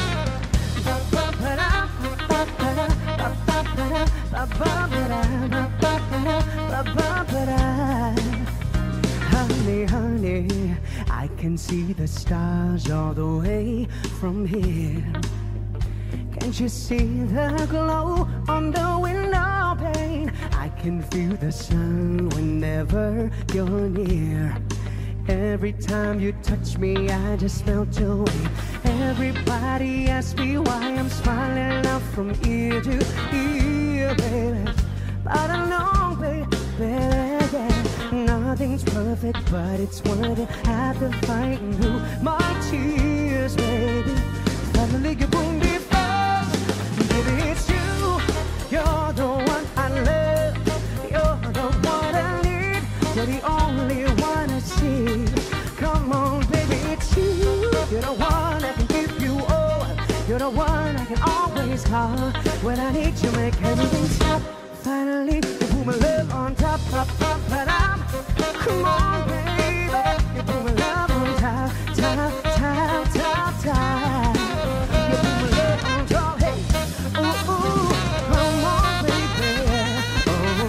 Honey, honey, I can see the stars all the way from here. Can't you see the glow on the window pane? I can feel the sun whenever you're near. Every time you touch me, I just melt away. Everybody asks me why I'm smiling out from ear to ear, baby. But I perfect, but it's worth it. After fighting through my tears, baby, finally you won't be found. Baby, it's you. You're the one I love. You're the one I need. You're the only one I see. Come on, baby, it's you. You're the one I can give you all. You're the one I can always call when I need you. Make everything stop. Finally, you put my love on top, top, top, but I'm. Come on, baby, you put my love on top, top, top, top, top. You put my love on top, hey, ooh, ooh, come on, baby, oh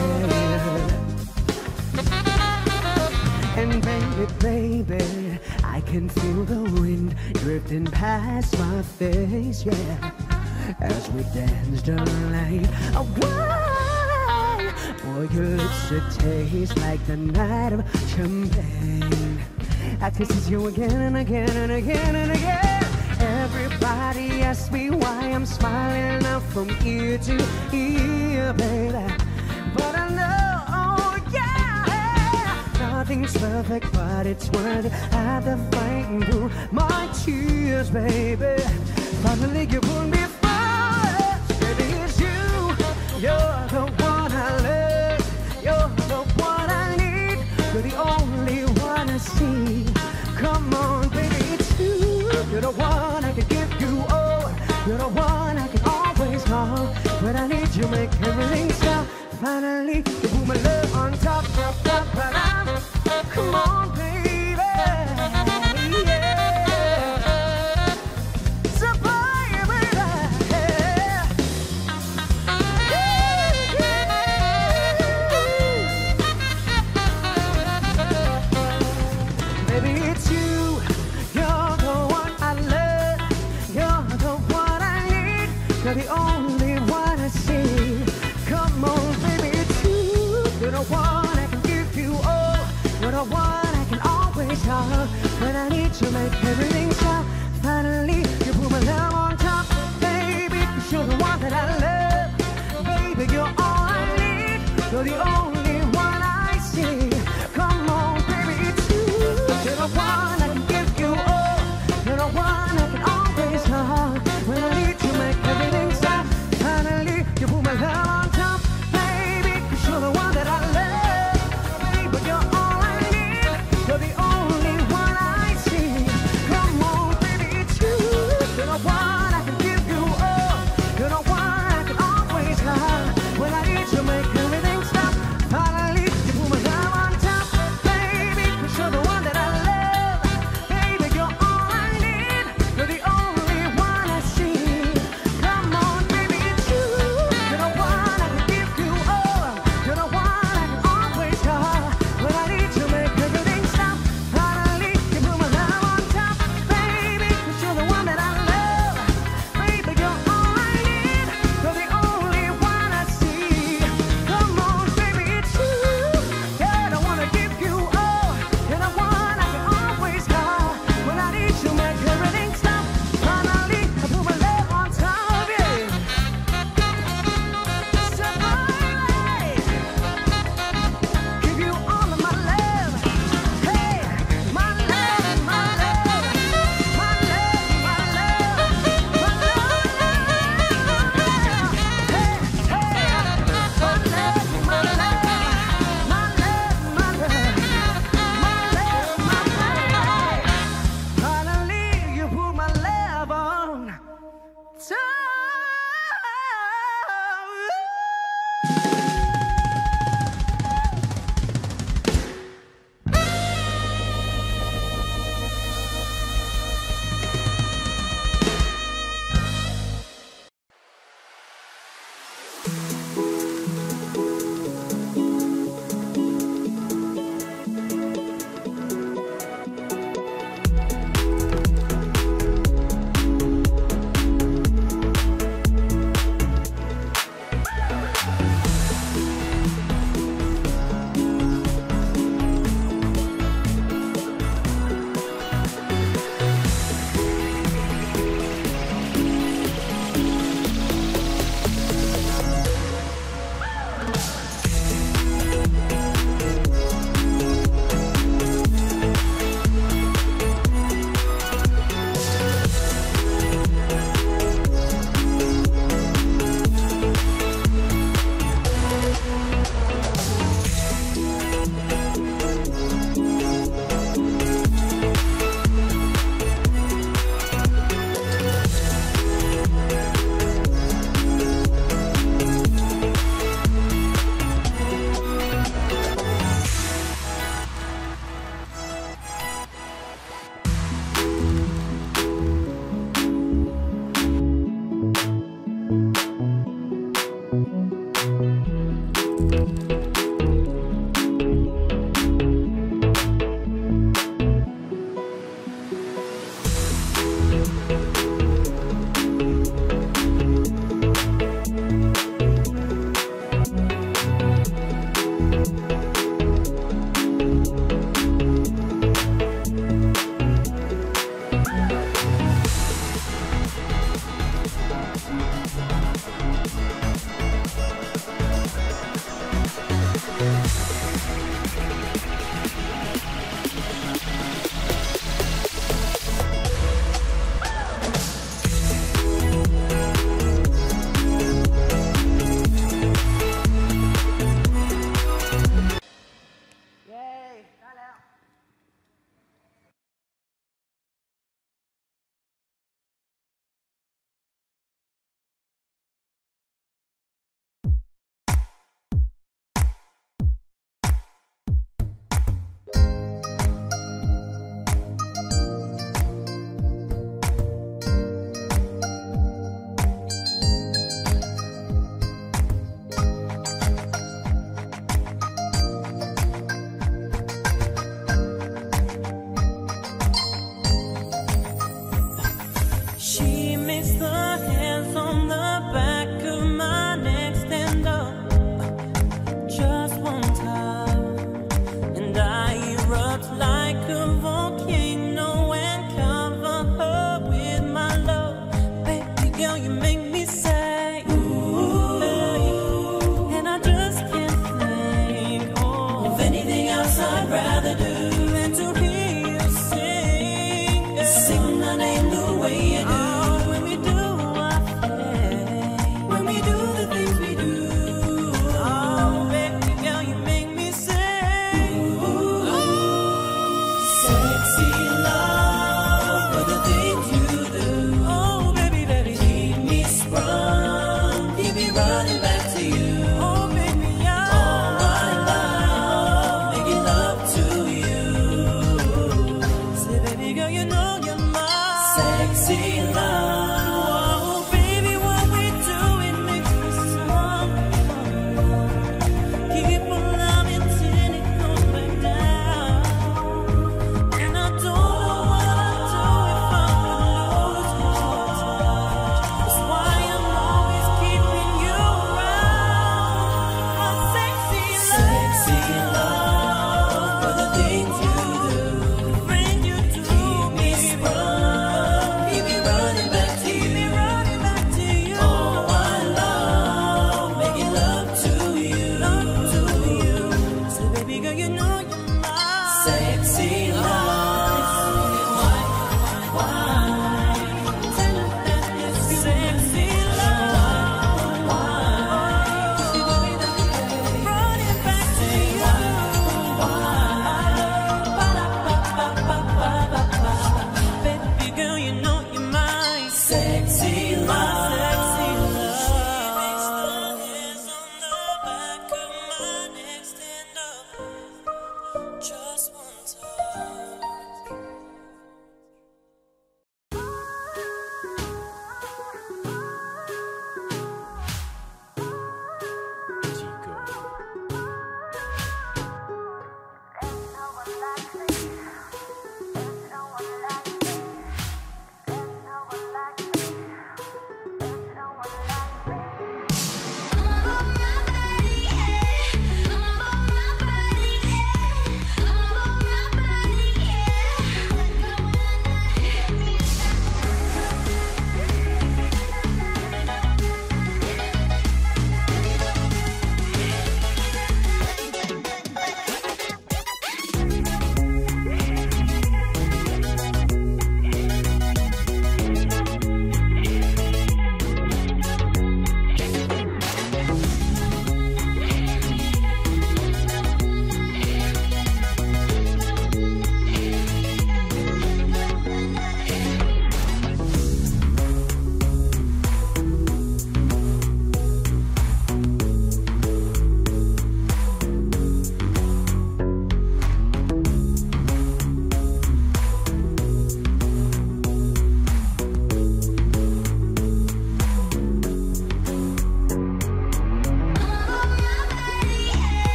yeah. And baby, baby, I can feel the wind drifting past my face, yeah. As we dance the light away, boy, your lips it tastes like the night of champagne. I kisses you again and again and again and again. Everybody asks me why I'm smiling now from ear to ear, baby. But I know, oh yeah, nothing's perfect, but it's worth it. After fighting through my tears, baby, finally you put me. You're the one I love. You're the one I need. You're the only one I see. Come on, baby, it's you. You're the one I can give you all. You're the one I can always call when I need you. Make everything stop. Finally, you put my love on top, top, top, but I'm. Come on, baby, yeah. So you're the only one I see. Come on, baby, it's you. You're the one I can give you all. You're the one I can always call when I need you. Make everything stop. Finally, you put my love on top, baby, 'cause you're the one that I love. Baby, you're all I need. You're the only one I see. Come on, baby, it's you. You're the one I can give you all. You're the one I can always call when I need you. Make everything stop. Finally, you put my love on top, baby, 'cause you're the one that I love. Baby, you're all I need. You're the only one I see. Come on, baby, it's you. You're the one I can give you all. You're the one I can always call when I need you. Make everything stop.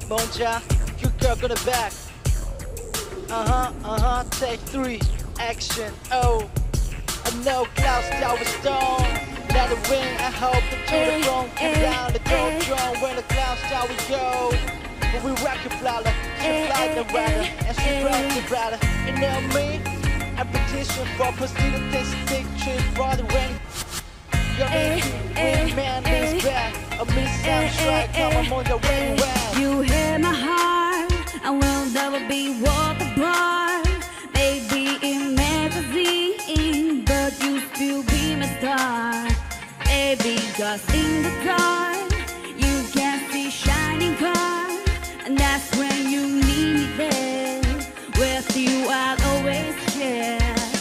Monja, you girl gonna back. Uh-huh, uh-huh, take three, action, oh. I know clouds down with stone. Let the wind, I hope the to the throne. Come down the throne throne. When the clouds down we go. But we rock your flower, she fly the rider, and she brought the rider. You know me, I petition for pursuit this big trip for the rain. You're the man is back. A miss soundtrack, come on the rain wet. You hear my heart, I will never be walk apart. Maybe in magazine, but you still be my star. Baby, cause in the dark, you can see shining cars. And that's when you need me there. With you I'll always share.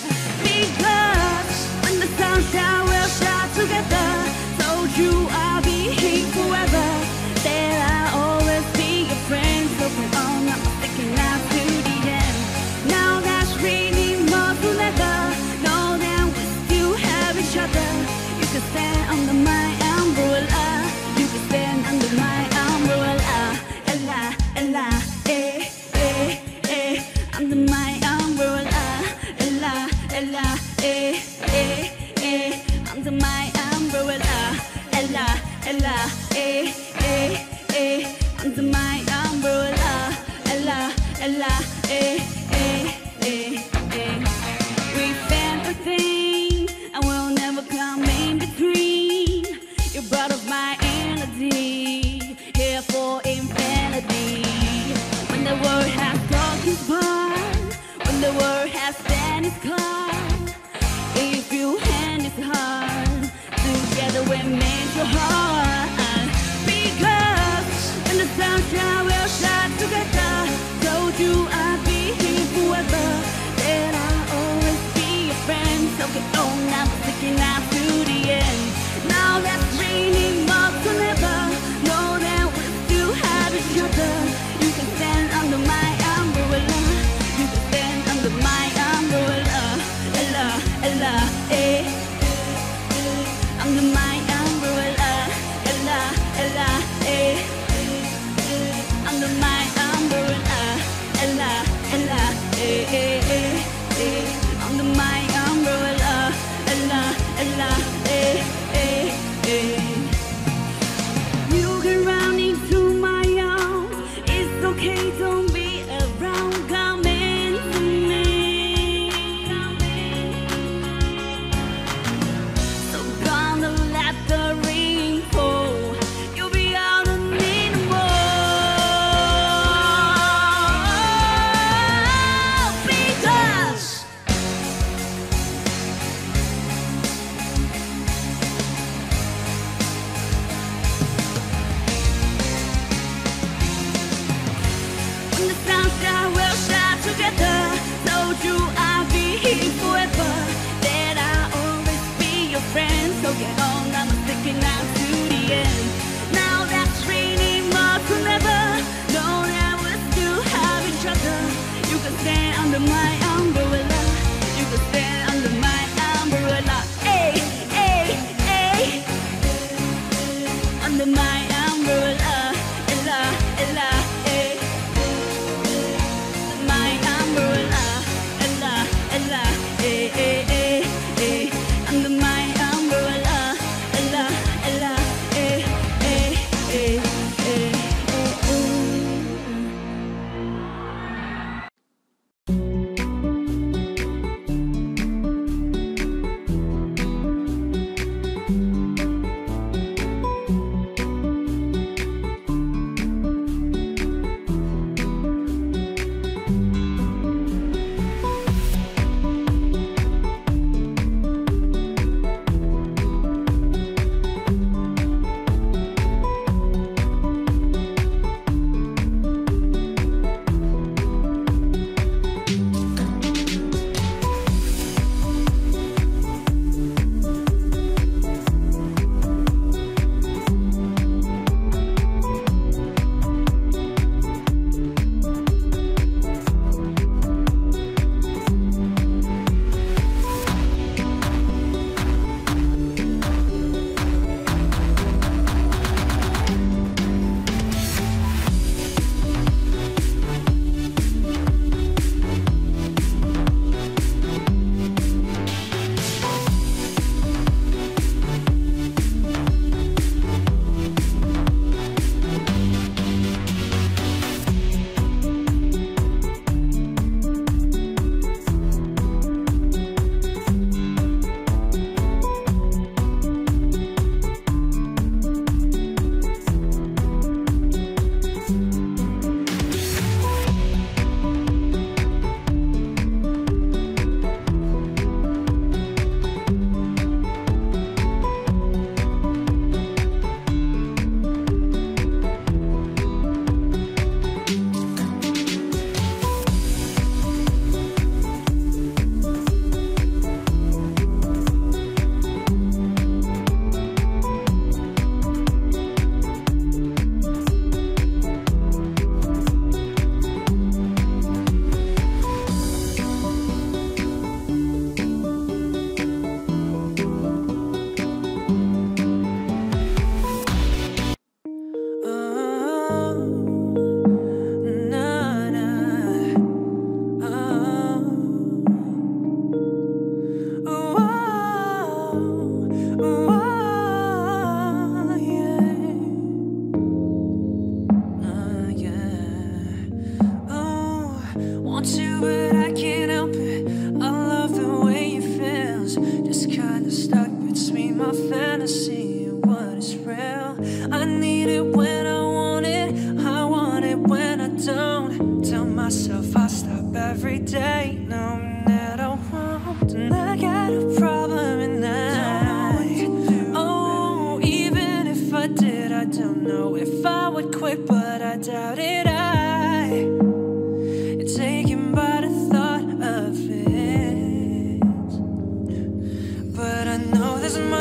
Because when the sunshine will shine together, told you I'll be here forever. That I'll always be your friend. So come on, I'm sticking out to the end. Now that's really more together. Know that we still have each other. You can stand under my umbrella. You can stand under my umbrella. Ella, Ella, eh, eh, eh. Under my umbrella. Ella, Ella, eh, eh, eh. Under my umbrella. Ella, Ella, eh, eh, eh. Under my umbrella. Ella, Ella, eh, eh, eh, eh. We've everything, and we'll never come in between. You're part of my energy, here for infinity. When the world has gone too far, when the world has stand its card, if you hand its heart, together we make your heart. Because when the sunshine will shine together, told you I'd be here forever. That I'll always be your friend. So get on, I'm sticking out to the end. Now that's raining more than ever. Know that we still have each other. You can stand under my umbrella. You can stand under my umbrella.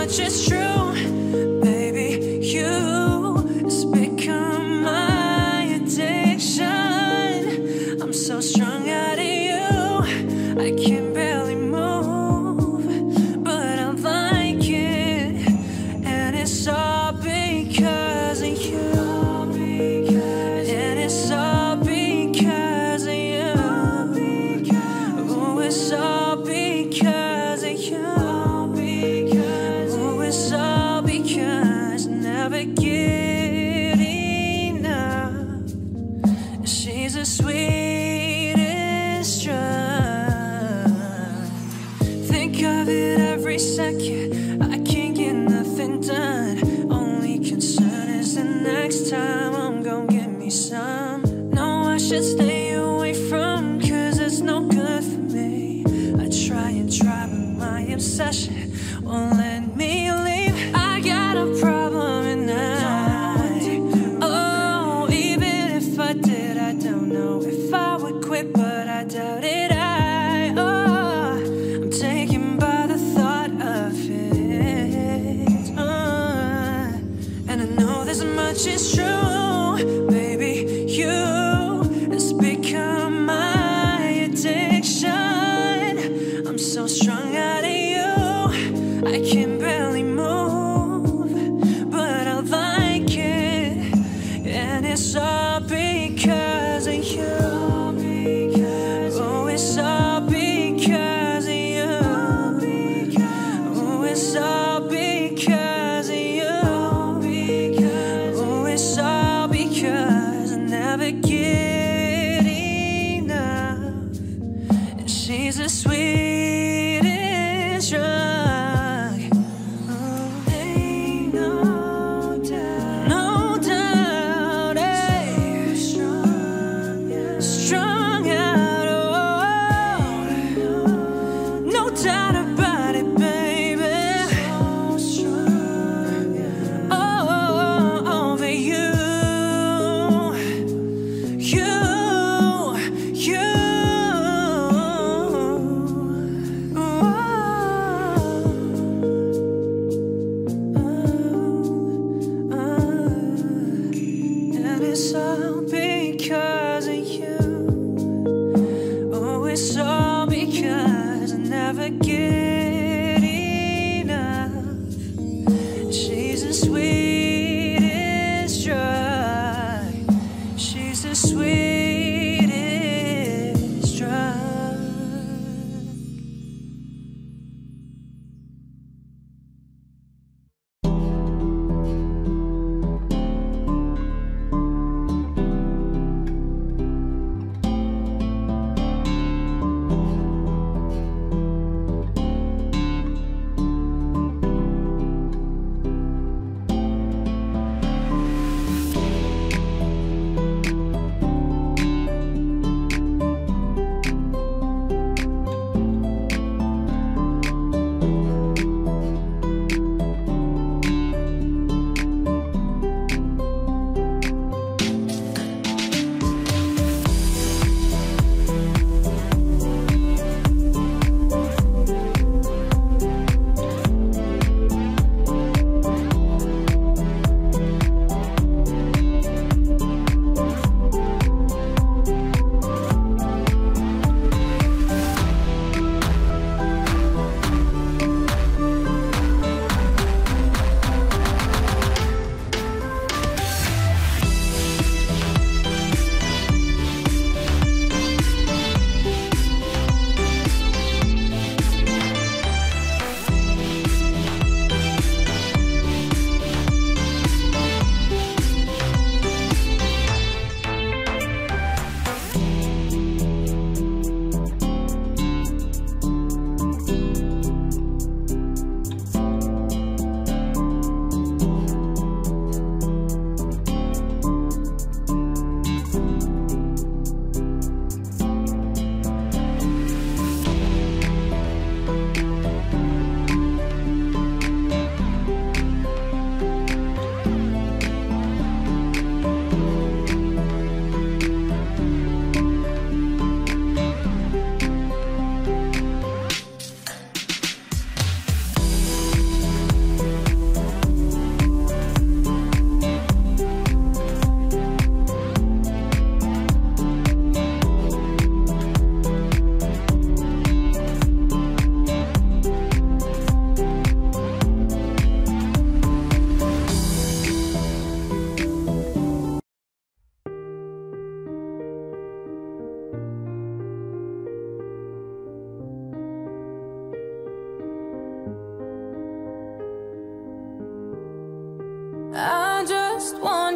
much is true, baby. You has become my addiction. I'm so strung out of you, I can barely move, but I like it, and it's all because of you. And it's all because of you. Oh, it's all because of you. Oh, it's all because I never get enough. She's the sweetest drug. Think of it every second. I can't get nothing done. Only concern is the next time I'm gonna get me some. No, I should stay away from, cause it's no good for me. I try and try, but my obsession won't let me leave. I got a problem at night. Oh, even if I did, I don't know if I would quit, but I doubt it. I, oh, I'm taken by the thought of it. Uh, and I know this much is true, baby. You has become my addiction. I'm so strung out of you, I can barely move, but I like it, and it's all because of you. Oh, it's all because of you. Oh, it's all because of you. Oh, it's all because I never get enough. And she's the sweetest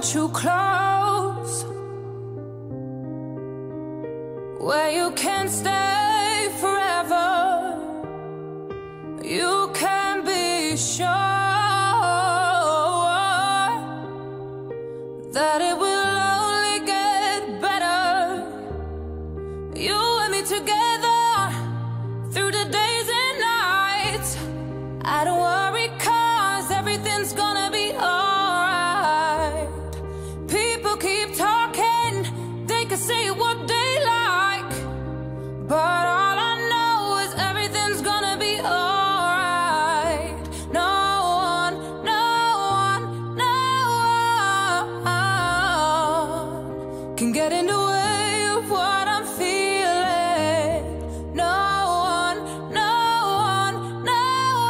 you close, where you can't stay forever. You can be sure that it will only get better. You and me together through the days and nights. I don't worry, cause everything's gonna be alright. People keep talking, they can say what they like, but all I know is everything's gonna be alright. No one, no one, no one can get in the way of what I'm feeling. No one, no one, no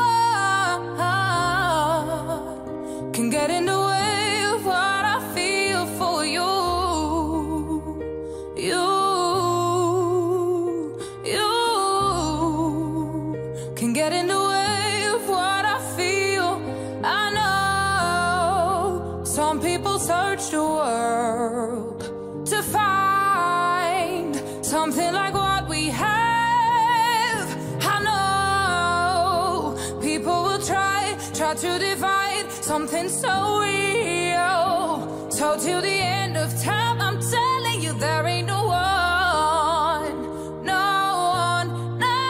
one can get in the way of what I feel for you. You, you can get in the way of what I feel. I know some people search the world to find something like what we have. I know people will try, try to divide something so real. So till the end of time, I'm telling you, there ain't no one, no one, no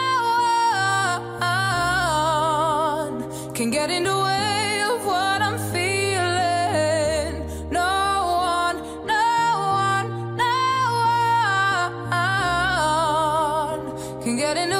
one can get in the way of what I'm feeling. No one, no one, no one can get in the